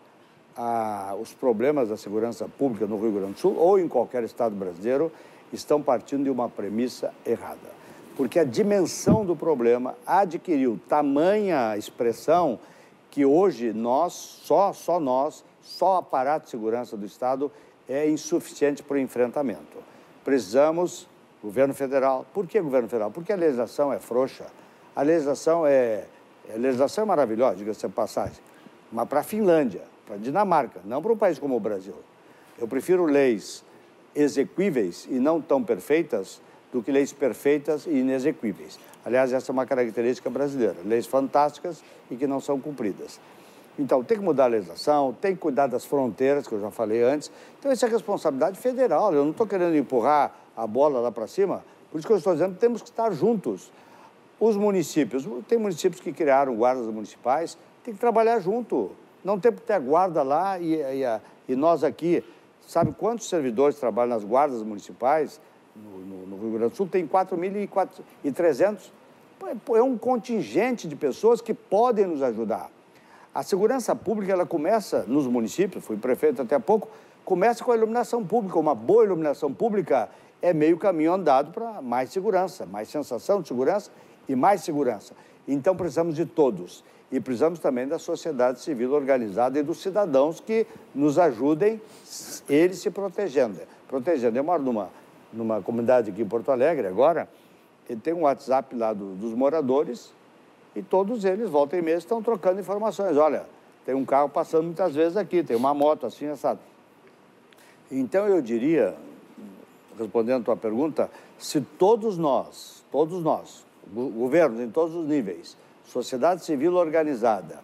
a, os problemas da segurança pública no Rio Grande do Sul ou em qualquer estado brasileiro, estão partindo de uma premissa errada. Porque a dimensão do problema adquiriu tamanha expressão que hoje nós, só, só nós, só o aparato de segurança do Estado é insuficiente para o enfrentamento. Precisamos, governo federal. Por que governo federal? Porque a legislação é frouxa. A legislação é, a legislação é maravilhosa, diga-se de passagem, mas para a Finlândia, para a Dinamarca, não para um país como o Brasil. Eu prefiro leis exequíveis e não tão perfeitas do que leis perfeitas e inexequíveis. Aliás, essa é uma característica brasileira, leis fantásticas e que não são cumpridas. Então, tem que mudar a legislação, tem que cuidar das fronteiras, que eu já falei antes. Então, isso é responsabilidade federal. Eu não estou querendo empurrar a bola lá para cima, por isso que eu estou dizendo que temos que estar juntos. Os municípios, tem municípios que criaram guardas municipais, tem que trabalhar junto. Não tem que ter a guarda lá e, e, a, e nós aqui. Sabe quantos servidores trabalham nas guardas municipais? No, no, no Rio Grande do Sul tem quatro mil e trezentos. É um contingente de pessoas que podem nos ajudar. A segurança pública, ela começa nos municípios, fui prefeito até há pouco, começa com a iluminação pública. Uma boa iluminação pública é meio caminho andado para mais segurança, mais sensação de segurança e mais segurança. Então, precisamos de todos. E precisamos também da sociedade civil organizada e dos cidadãos que nos ajudem, eles se protegendo. Protegendo. Eu moro numa, numa comunidade aqui em Porto Alegre agora, e tem um WhatsApp lá do, dos moradores, e todos eles, volta e meia, estão trocando informações. Olha, tem um carro passando muitas vezes aqui, tem uma moto assim, essa. Então, eu diria, respondendo a tua pergunta, se todos nós, todos nós, governos em todos os níveis, sociedade civil organizada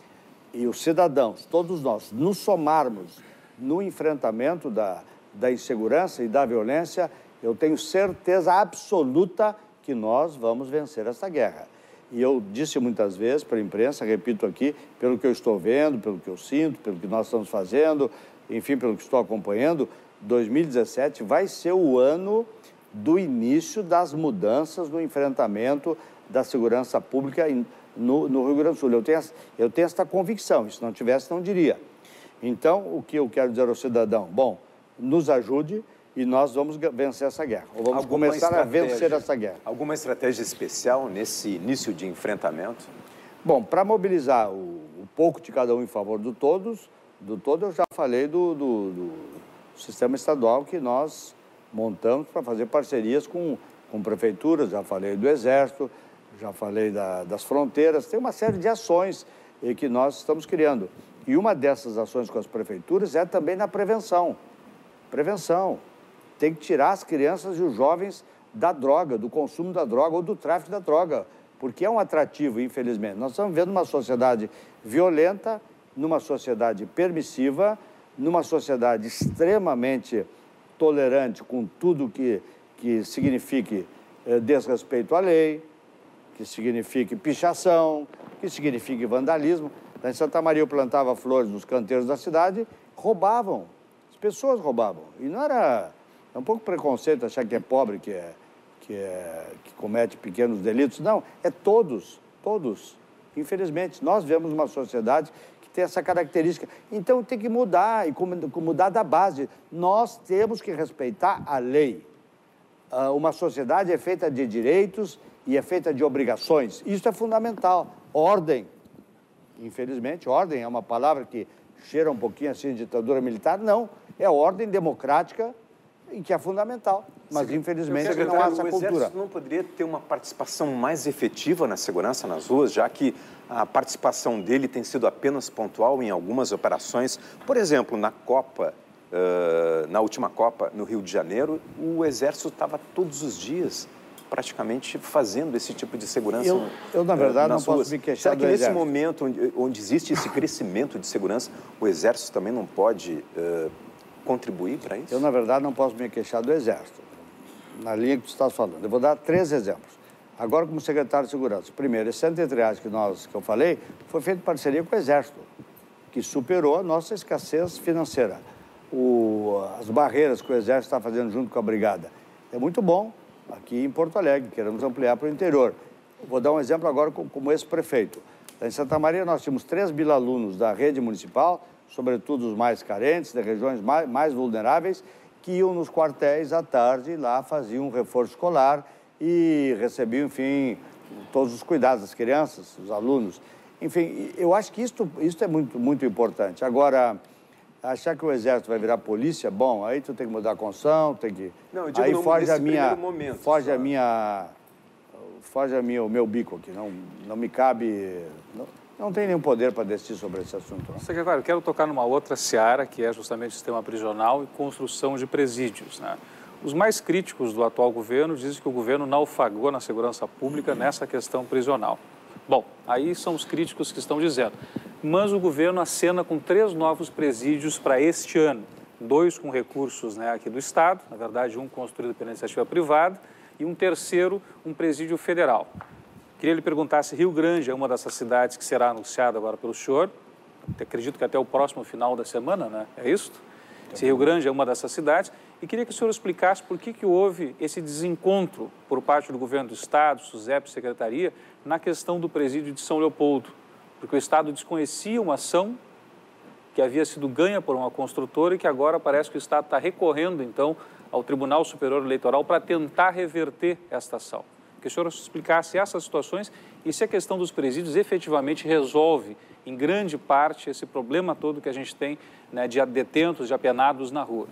e os cidadãos, todos nós, nos somarmos no enfrentamento da, da insegurança e da violência, eu tenho certeza absoluta que nós vamos vencer essa guerra. E eu disse muitas vezes para a imprensa, repito aqui, pelo que eu estou vendo, pelo que eu sinto, pelo que nós estamos fazendo, enfim, pelo que estou acompanhando, dois mil e dezessete vai ser o ano do início das mudanças no enfrentamento da segurança pública no, no Rio Grande do Sul. Eu tenho, eu tenho esta convicção, se não tivesse, não diria. Então, o que eu quero dizer ao cidadão? Bom, nos ajude e nós vamos vencer essa guerra. Ou vamos Alguma começar a vencer essa guerra. Alguma estratégia especial nesse início de enfrentamento? Bom, para mobilizar o, o pouco de cada um em favor do todos, do todo eu já falei do, do, do sistema estadual que nós montamos para fazer parcerias com, com prefeituras, já falei do Exército, já falei da, das fronteiras, tem uma série de ações eh, que nós estamos criando. E uma dessas ações com as prefeituras é também na prevenção. Prevenção. Tem que tirar as crianças e os jovens da droga, do consumo da droga ou do tráfico da droga, porque é um atrativo, infelizmente. Nós estamos vendo uma sociedade violenta, numa sociedade permissiva, numa sociedade extremamente tolerante com tudo que, que signifique eh, desrespeito à lei, que signifique pichação, que signifique vandalismo. Em Santa Maria eu plantava flores nos canteiros da cidade, roubavam, as pessoas roubavam. E não era... É um pouco preconceito achar que é pobre, que, é, que, é, que comete pequenos delitos. Não, é todos, todos. Infelizmente, nós vivemos uma sociedade que tem essa característica. Então, tem que mudar, e mudar da base. Nós temos que respeitar a lei. Uma sociedade é feita de direitos e é feita de obrigações. Isso é fundamental. Ordem. Infelizmente, ordem é uma palavra que cheira um pouquinho assim de ditadura militar. Não, é ordem democrática e que é fundamental, mas infelizmente não há essa cultura. O Exército não poderia ter uma participação mais efetiva na segurança nas ruas, já que a participação dele tem sido apenas pontual em algumas operações. Por exemplo, na Copa, uh, na última Copa no Rio de Janeiro, o Exército estava todos os dias praticamente fazendo esse tipo de segurança. Eu, eu na verdade, uh, não posso ruas. me queixar Será que do nesse Exército? momento onde, onde existe esse crescimento de segurança, o Exército também não pode uh, contribuir para isso? Eu, na verdade, não posso me queixar do Exército, na linha que tu estás falando. Eu vou dar três exemplos. Agora, como secretário de Segurança. Primeiro, esse centro de triagem que, nós, que eu falei foi feito em parceria com o Exército, que superou a nossa escassez financeira. O, as barreiras que o Exército está fazendo junto com a Brigada. É muito bom aqui em Porto Alegre, queremos ampliar para o interior. Eu vou dar um exemplo agora como esse prefeito. Em Santa Maria, nós tínhamos três mil alunos da rede municipal, sobretudo os mais carentes, das regiões mais, mais vulneráveis, que iam nos quartéis à tarde e lá faziam um reforço escolar e recebiam, enfim, todos os cuidados das crianças, dos alunos. Enfim, eu acho que isso, isso é muito, muito importante. Agora, achar que o Exército vai virar polícia, bom, aí tu tem que mudar a Constituição, tem que... Não, eu digo aí no, foge a minha, momento, foge só. a minha, foge a minha, o meu bico aqui, não, não me cabe... Não, Não tem nenhum poder para decidir sobre esse assunto. Não. Secretário, quero tocar numa outra seara, que é justamente o sistema prisional e construção de presídios, né? Os mais críticos do atual governo dizem que o governo naufragou na segurança pública nessa questão prisional. Bom, aí são os críticos que estão dizendo. Mas o governo acena com três novos presídios para este ano. Dois com recursos, né, aqui do Estado, na verdade um construído pela iniciativa privada, e um terceiro, um presídio federal. Queria lhe perguntar se Rio Grande é uma dessas cidades que será anunciada agora pelo senhor. Acredito que até o próximo final da semana, né? É isso? Se Rio Grande é uma dessas cidades. E queria que o senhor explicasse por que, que houve esse desencontro por parte do governo do Estado, SUSEP, Secretaria, na questão do presídio de São Leopoldo. Porque o Estado desconhecia uma ação que havia sido ganha por uma construtora e que agora parece que o Estado está recorrendo, então, ao Tribunal Superior Eleitoral para tentar reverter esta ação. Que o senhor explicasse essas situações e se a questão dos presídios efetivamente resolve, em grande parte, esse problema todo que a gente tem, né, de detentos, de apenados na rua.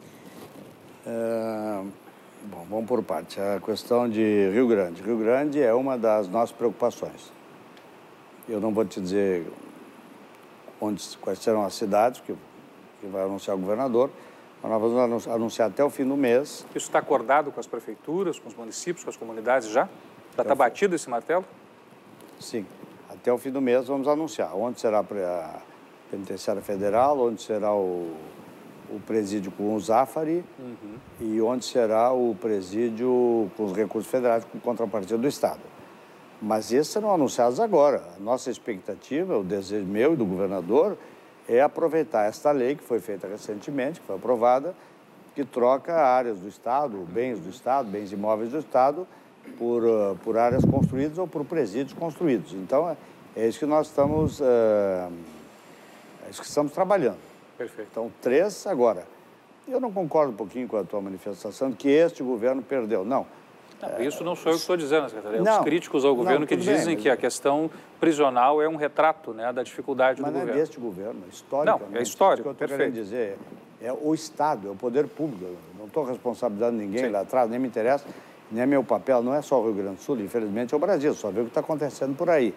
É, bom, vamos por parte. A questão de Rio Grande. Rio Grande é uma das nossas preocupações. Eu não vou te dizer onde, quais serão as cidades que, que vai anunciar o governador. Nós vamos anunciar até o fim do mês. Isso está acordado com as prefeituras, com os municípios, com as comunidades já? Já está batido esse martelo? Sim. Até o fim do mês vamos anunciar onde será a penitenciária federal, onde será o, o presídio com o Zafari uhum. e onde será o presídio com os recursos federais com contrapartida do Estado. Mas esses serão anunciados agora. A nossa expectativa, o desejo meu e do governador, é aproveitar esta lei que foi feita recentemente, que foi aprovada, que troca áreas do Estado, bens do Estado, bens imóveis do Estado, por, uh, por áreas construídas ou por presídios construídos. Então, é, é isso que nós estamos, uh, é isso que estamos trabalhando. Perfeito. Então, três agora. Eu não concordo um pouquinho com a tua manifestação de que este governo perdeu. Não. Não, isso não sou eu que estou dizendo, secretário. Não, Os críticos ao governo não, que dizem bem, mas... que a questão prisional é um retrato, né, da dificuldade mas do não governo. É deste governo, é histórico. Não, é histórico, o que eu estou perfeito. querendo dizer é o Estado, é o poder público. Eu não estou responsabilizando ninguém Sim. lá atrás, nem me interessa, nem é meu papel, não é só o Rio Grande do Sul, infelizmente é o Brasil, só ver o que está acontecendo por aí.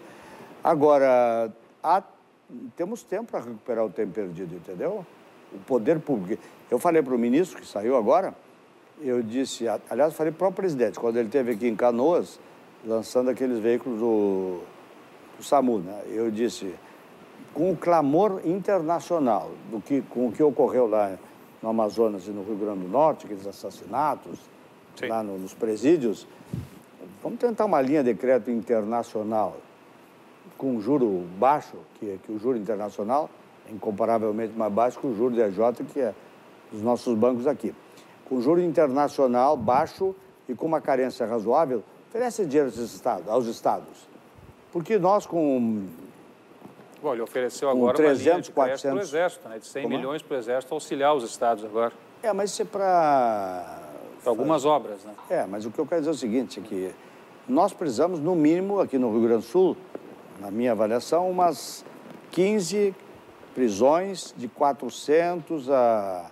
Agora, há, temos tempo para recuperar o tempo perdido, entendeu? O poder público. Eu falei para o ministro, que saiu agora, eu disse, aliás, falei para o presidente, quando ele esteve aqui em Canoas, lançando aqueles veículos do, do SAMU, né? Eu disse, com o clamor internacional do que, com o que ocorreu lá no Amazonas e no Rio Grande do Norte, aqueles assassinatos, Sim. lá no, nos presídios, vamos tentar uma linha de crédito internacional com juro baixo, que, que o juro internacional é incomparavelmente mais baixo que o juro de A J, que é dos nossos bancos aqui. Com juro internacional baixo e com uma carência razoável, oferece dinheiro aos estados, aos estados. Porque nós com... Bom, ele ofereceu agora trezentos, uma linha de quatrocentos... para o Exército, né, de cem Como? milhões para o Exército auxiliar os estados agora. É, mas isso é para... Para algumas obras, né? É, mas o que eu quero dizer é o seguinte, é que nós precisamos, no mínimo, aqui no Rio Grande do Sul, na minha avaliação, umas quinze prisões de quatrocentas a...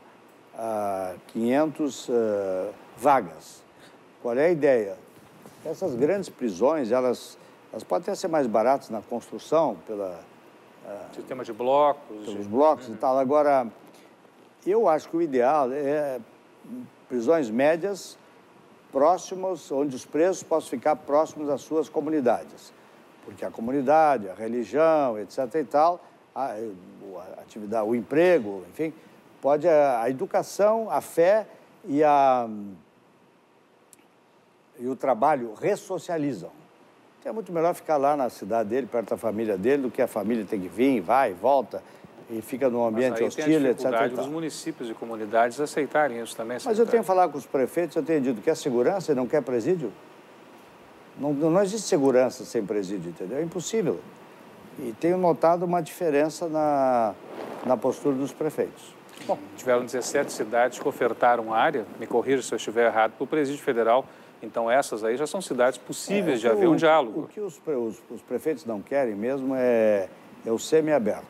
a quinhentas uh, vagas. Qual é a ideia? Essas grandes prisões, elas, elas podem até ser mais baratas na construção, pela... Uh, Sistema de blocos. Pelos de... blocos uhum. e tal. Agora, eu acho que o ideal é prisões médias, próximas, onde os presos possam ficar próximos às suas comunidades. Porque a comunidade, a religião, etc e tal, a, a atividade, o emprego, enfim... Pode a, a educação, a fé e, a, e o trabalho ressocializam. Então é muito melhor ficar lá na cidade dele, perto da família dele, do que a família tem que vir, vai, volta, e fica num ambiente hostil, etcétera. Mas aí tem a dificuldade dos municípios e comunidades aceitarem isso também, secretário. Mas eu tenho falado com os prefeitos, eu tenho dito que é segurança e não quer presídio. Não, não existe segurança sem presídio, entendeu? É impossível. E tenho notado uma diferença na, na postura dos prefeitos. Bom, tiveram dezessete cidades que ofertaram área, me corrija se eu estiver errado, para o presídio federal. Então, essas aí já são cidades possíveis é, de haver o, um diálogo. O que os, os, os prefeitos não querem mesmo é, é o semiaberto.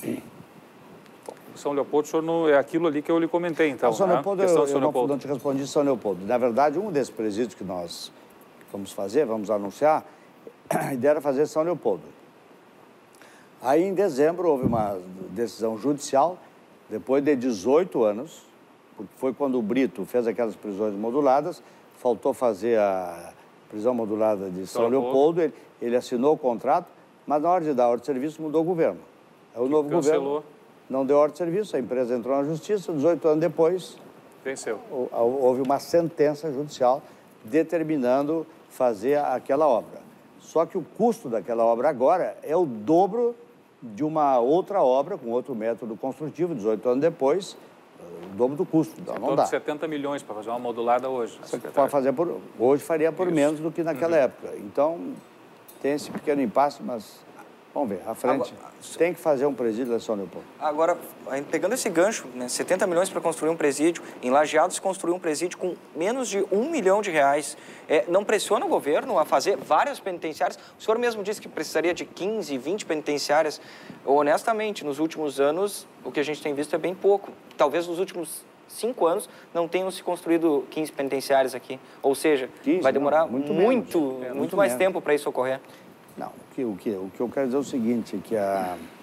São Leopoldo, o senhor não, é aquilo ali que eu lhe comentei, então, São né? Leopoldo, eu, São eu Leopoldo. Não, não te respondi São Leopoldo. Na verdade, um desses presídios que nós vamos fazer, vamos anunciar, a ideia era fazer São Leopoldo. Aí, em dezembro, houve uma decisão judicial, depois de dezoito anos, porque foi quando o Brito fez aquelas prisões moduladas, faltou fazer a prisão modulada de São, São Leopoldo, Leopoldo ele, ele assinou o contrato, mas na hora de dar a ordem de serviço mudou o governo. Aí o que novo cancelou. governo não deu ordem de serviço, a empresa entrou na justiça, dezoito anos depois... Venceu. Houve uma sentença judicial determinando fazer aquela obra. Só que o custo daquela obra agora é o dobro de uma outra obra, com outro método construtivo, dezoito anos depois, o dobro do custo. Então, não dá. setenta milhões para fazer uma modulada hoje. Para fazer por, hoje faria por Isso. menos do que naquela uhum. época. Então, tem esse pequeno impasse, mas vamos ver, à frente. Agora, tem que fazer um presídio em São Leopoldo. Agora, pegando esse gancho, né, setenta milhões para construir um presídio, em Lajeado se construiu um presídio com menos de um milhão de reais. É, não pressiona o governo a fazer várias penitenciárias? O senhor mesmo disse que precisaria de quinze, vinte penitenciárias. Honestamente, nos últimos anos, o que a gente tem visto é bem pouco. Talvez nos últimos cinco anos não tenham se construído quinze penitenciárias aqui. Ou seja, quinze, vai demorar não, muito, muito, menos. É, muito, muito mais menos. tempo para isso ocorrer. Não, o que, o, que, o que eu quero dizer é o seguinte, que a,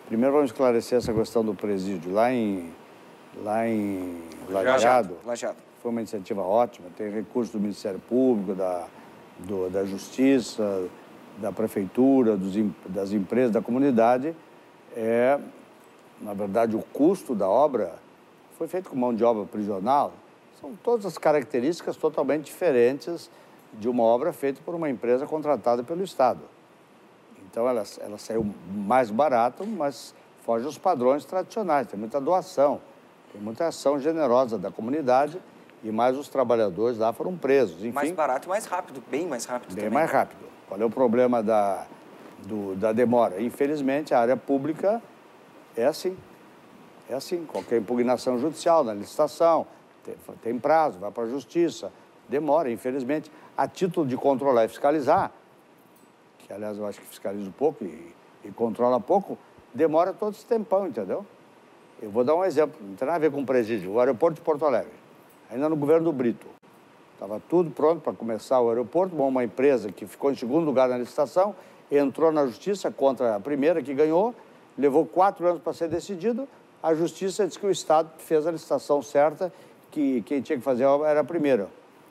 Primeiro vamos esclarecer essa questão do presídio. Lá em, lá em Lajeado, Lajeado. foi uma iniciativa ótima, tem recursos do Ministério Público, da, do, da Justiça, da Prefeitura, dos, das empresas, da comunidade. É, na verdade, o custo da obra foi feito com mão de obra prisional. São todas as características totalmente diferentes de uma obra feita por uma empresa contratada pelo Estado. Então, ela, ela saiu mais barata, mas foge aos padrões tradicionais. Tem muita doação, tem muita ação generosa da comunidade e mais os trabalhadores lá foram presos. Enfim, mais barato e mais rápido, bem mais rápido bem também. mais rápido. Qual é o problema da, do, da demora? Infelizmente, a área pública é assim. É assim. Qualquer impugnação judicial na licitação, tem, tem prazo, vai para a justiça, demora, infelizmente. A título de controlar e fiscalizar, que, aliás, eu acho que fiscaliza pouco e, e controla pouco, demora todo esse tempão, entendeu? Eu vou dar um exemplo, não tem nada a ver com o presídio, o aeroporto de Porto Alegre, ainda no governo do Brito. Estava tudo pronto para começar o aeroporto, bom, uma empresa que ficou em segundo lugar na licitação, entrou na justiça contra a primeira que ganhou, levou quatro anos para ser decidido, a justiça disse que o Estado fez a licitação certa, que quem tinha que fazer a obra era a primeira.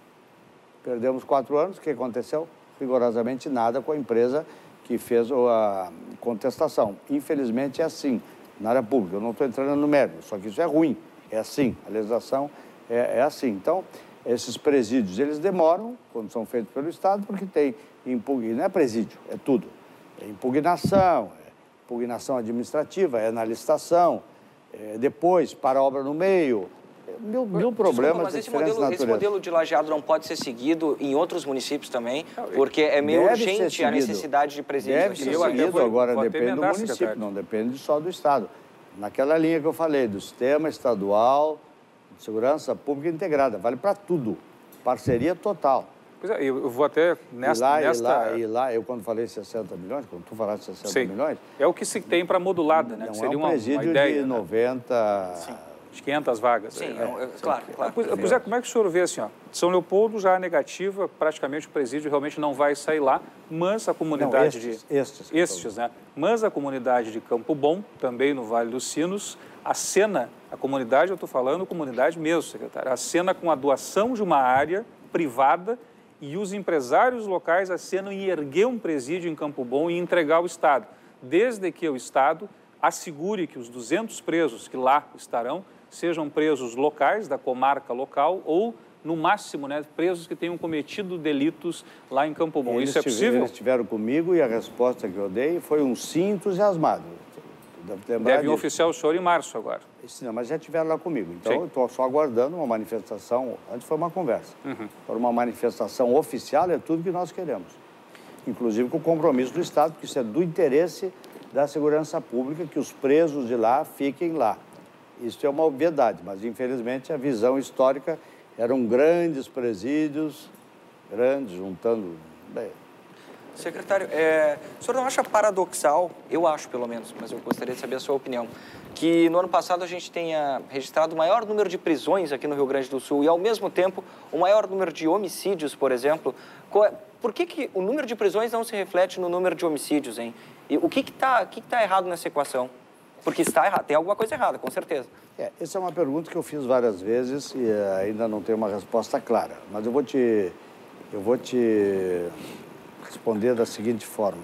Perdemos quatro anos, o que aconteceu? Rigorosamente nada com a empresa que fez a contestação. Infelizmente é assim, na área pública. Eu não estou entrando no mérito, só que isso é ruim. É assim, a legislação é, é assim. Então, esses presídios, eles demoram, quando são feitos pelo Estado, porque tem impugnação, não é presídio, é tudo. É impugnação, é impugnação administrativa, é na licitação, é depois para a obra no meio, Mil, mil problemas. Desculpa, mas esse modelo, esse modelo de Lajeado não pode ser seguido em outros municípios também, porque é meio Deve urgente a necessidade de presídio. Deve ser seguido, vou, agora vou depende do município, secretário. Não depende só do Estado. Naquela linha que eu falei, do Sistema Estadual de Segurança Pública Integrada, vale para tudo, parceria total. Pois é, eu vou até nesta... E lá, nesta... e lá, e lá, eu quando falei sessenta milhões, quando tu falaste sessenta Sim. milhões... É o que se tem para modulada, né? Não Seria é um uma, presídio uma ideia, de Né? noventa... Sim. De quinhentas vagas. Sim, né? é, é, claro, claro. Pois, pois é, como é que o senhor vê assim, ó? São Leopoldo já é negativa, praticamente o presídio realmente não vai sair lá, mas a comunidade não, estes, de... Estes. Estes, né? Mas a comunidade de Campo Bom, também no Vale dos Sinos, acena, a comunidade, eu estou falando comunidade mesmo, secretário, acena com a doação de uma área privada e os empresários locais acenam em erguer um presídio em Campo Bom e entregar ao Estado, desde que o Estado assegure que os duzentos presos que lá estarão sejam presos locais, da comarca local, ou, no máximo, né, presos que tenham cometido delitos lá em Campo Bom. Eles Isso é possível? Eles estiveram comigo e a resposta que eu dei foi um sim entusiasmado. Deve oficiar o senhor em março agora. Não, mas já estiveram lá comigo. Então, Sim. eu estou só aguardando uma manifestação. Antes foi uma conversa. Uhum. Para uma manifestação oficial é tudo que nós queremos. Inclusive com o compromisso do Estado, porque isso é do interesse da segurança pública, que os presos de lá fiquem lá. Isso é uma obviedade, mas infelizmente a visão histórica eram grandes presídios, grandes, juntando... Bem, Secretário, é, o senhor não acha paradoxal, eu acho pelo menos, mas eu gostaria de saber a sua opinião, que no ano passado a gente tenha registrado o maior número de prisões aqui no Rio Grande do Sul e, ao mesmo tempo, o maior número de homicídios, por exemplo? Por que, que o número de prisões não se reflete no número de homicídios, hein? E o que está que que tá errado nessa equação? Porque está errado, tem alguma coisa errada, com certeza. É, essa é uma pergunta que eu fiz várias vezes e ainda não tenho uma resposta clara, mas eu vou te, eu vou te responder da seguinte forma,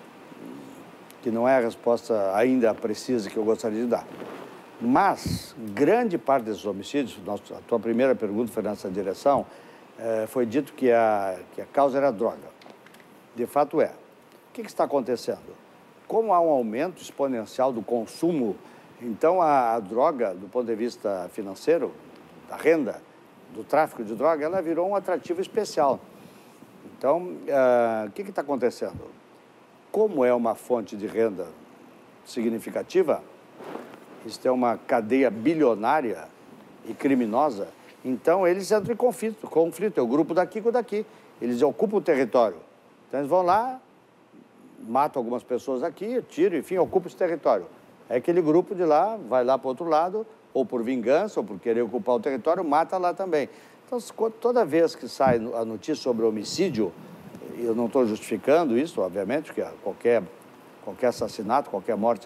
que não é a resposta ainda precisa que eu gostaria de dar. Mas grande parte desses homicídios, a tua primeira pergunta foi nessa direção, é, foi dito que a, que a causa era a droga. De fato é. O que, que está acontecendo? Como há um aumento exponencial do consumo, então a, a droga, do ponto de vista financeiro, da renda, do tráfico de droga, ela virou um atrativo especial. Então, uh, o que está acontecendo? Como é uma fonte de renda significativa, isso é uma cadeia bilionária e criminosa, então eles entram em conflito, conflito, é o grupo daqui com o daqui, eles ocupam o território. Então eles vão lá, matam algumas pessoas aqui, tiram, enfim, ocupam esse território. Aí aquele grupo de lá vai lá para o outro lado, ou por vingança, ou por querer ocupar o território, mata lá também. Então, toda vez que sai a notícia sobre homicídio, eu não estou justificando isso, obviamente, porque qualquer, qualquer assassinato, qualquer morte, ela,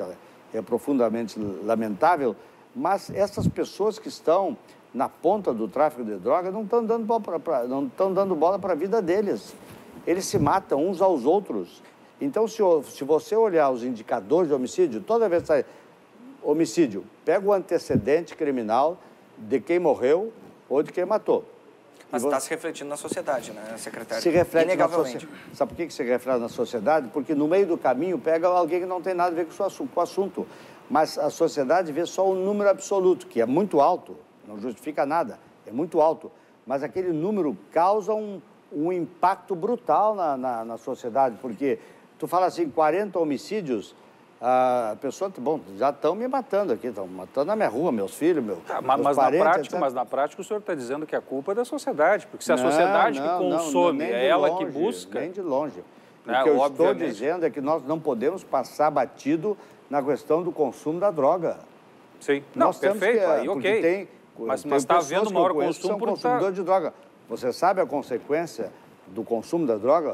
é profundamente lamentável, mas essas pessoas que estão na ponta do tráfico de drogas não estão dando bola para não estão dando bola para a vida deles. Eles se matam uns aos outros. Então, se, se você olhar os indicadores de homicídio, toda vez que sai homicídio, pega o antecedente criminal de quem morreu ou de quem matou. Mas está se refletindo na sociedade, né, secretário? Se reflete Inegavelmente. na sociedade. Sabe por que que se reflete na sociedade? Porque no meio do caminho pega alguém que não tem nada a ver com o assunto. Mas a sociedade vê só o número absoluto, que é muito alto, não justifica nada, é muito alto. Mas aquele número causa um, um impacto brutal na, na, na sociedade, porque tu fala assim, quarenta homicídios, a pessoa, bom, já estão me matando aqui, estão matando na minha rua, meus filhos, meu, tá, mas, meus mas parentes, na prática, etcétera. Mas na prática o senhor está dizendo que a culpa é da sociedade, porque se a Não, sociedade não, que não, consome não, é ela longe, que busca... Nem de longe. O É, que eu obviamente. estou dizendo é que nós não podemos passar batido na questão do consumo da droga. Sim, não, Nós temos perfeito, que, aí porque ok. Tem, mas tem mas está pessoas havendo que maior eu conheço que consumo são por consumidores estar... de droga. Você sabe a consequência do consumo da droga?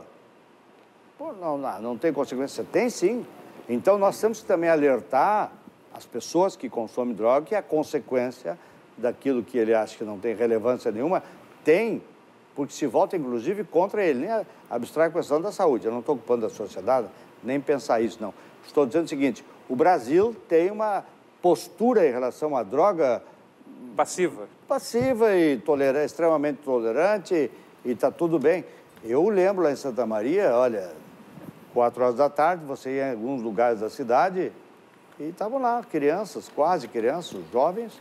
Pô, não, não, não tem consequência. Tem sim. Então, nós temos que também alertar as pessoas que consomem droga que a consequência daquilo que ele acha que não tem relevância nenhuma, tem, porque se volta, inclusive, contra ele. Nem abstrai a questão da saúde. Eu não estou ocupando a sociedade, nem pensar isso, não. Estou dizendo o seguinte, o Brasil tem uma postura em relação à droga... Passiva. Passiva e tolerante, extremamente tolerante, e está tudo bem. Eu lembro lá em Santa Maria, olha, quatro horas da tarde, você ia em alguns lugares da cidade e estavam lá crianças, quase crianças, jovens,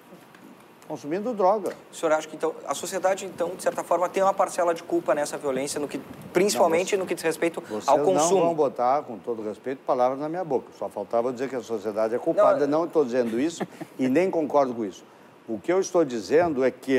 consumindo droga. O senhor acha que então, a sociedade, então, de certa forma, tem uma parcela de culpa nessa violência, no que, principalmente não, você, no que diz respeito ao consumo? Vocês não vão botar, com todo respeito, palavras na minha boca. Só faltava dizer que a sociedade é culpada. Não estou dizendo isso e nem concordo com isso. O que eu estou dizendo é que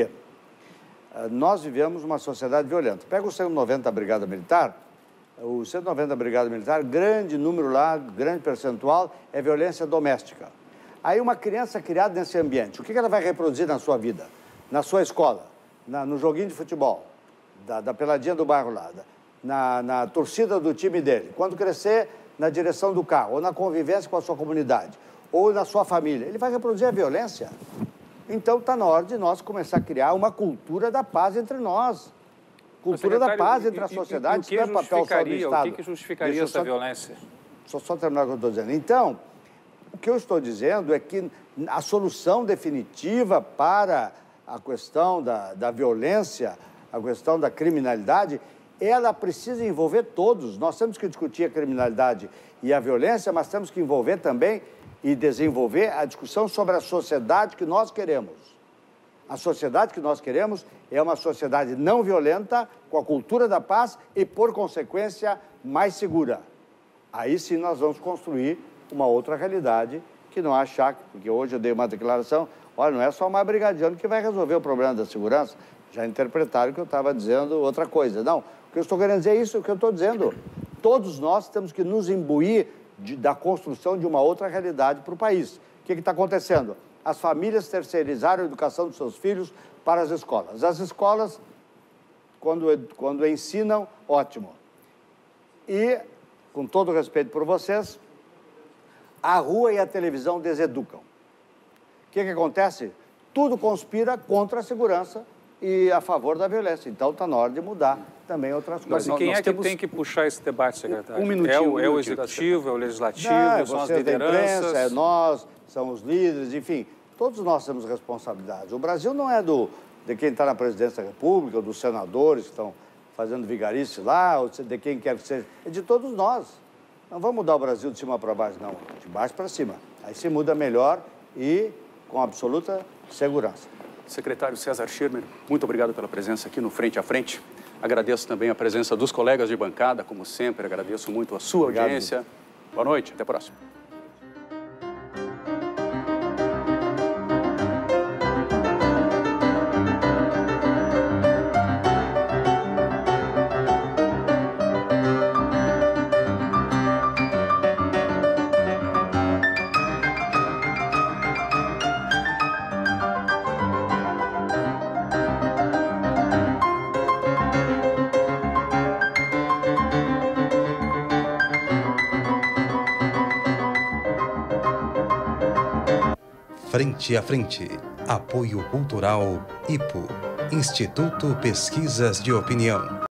uh, nós vivemos uma sociedade violenta. Pega o cento e noventa Brigada Militar, o cento e noventa Brigada Militar, grande número lá, grande percentual, é violência doméstica. Aí uma criança criada nesse ambiente, o que ela vai reproduzir na sua vida? Na sua escola, na, no joguinho de futebol, da, da peladinha do bairro lá, da, na, na torcida do time dele. Quando crescer, na direção do carro, ou na convivência com a sua comunidade, ou na sua família. Ele vai reproduzir a violência. Então, está na hora de nós começar a criar uma cultura da paz entre nós. Cultura da paz entre a sociedade. O que justificaria, o que, que justificaria essa só, violência? Só, só terminar o que eu estou dizendo. Então, o que eu estou dizendo é que a solução definitiva para a questão da, da violência, a questão da criminalidade, ela precisa envolver todos. Nós temos que discutir a criminalidade e a violência, mas temos que envolver também e desenvolver a discussão sobre a sociedade que nós queremos. A sociedade que nós queremos é uma sociedade não violenta, com a cultura da paz e, por consequência, mais segura. Aí sim nós vamos construir uma outra realidade que não achar, porque hoje eu dei uma declaração, olha, não é só mais brigadiano que vai resolver o problema da segurança. Já interpretaram que eu estava dizendo outra coisa. Não, o que eu estou querendo dizer é isso, o que eu estou dizendo. Todos nós temos que nos imbuir de, da construção de uma outra realidade para o país. O que está acontecendo? As famílias terceirizaram a educação dos seus filhos para as escolas. As escolas, quando, quando ensinam, ótimo. E, com todo respeito por vocês, a rua e a televisão deseducam. O que, que acontece? Tudo conspira contra a segurança e a favor da violência. Então, está na hora de mudar também outras coisas. Mas quem nós é que temos... tem que puxar esse debate, secretário? Um minutinho, é o, um é o minutinho. executivo, é o legislativo, Não, são as vocês da lideranças? imprensa, é nós, são os líderes, enfim, todos nós temos responsabilidades. O Brasil não é do, de quem está na presidência da República, ou dos senadores que estão fazendo vigarice lá, ou de quem quer que seja, é de todos nós. Não vamos mudar o Brasil de cima para baixo, não, de baixo para cima. Aí se muda melhor e com absoluta segurança. Secretário César Schirmer, muito obrigado pela presença aqui no Frente a Frente. Agradeço também a presença dos colegas de bancada, como sempre, agradeço muito a sua Obrigado. audiência. Boa noite, até a próxima. Frente a Frente. Apoio Cultural I P O. Instituto Pesquisas de Opinião.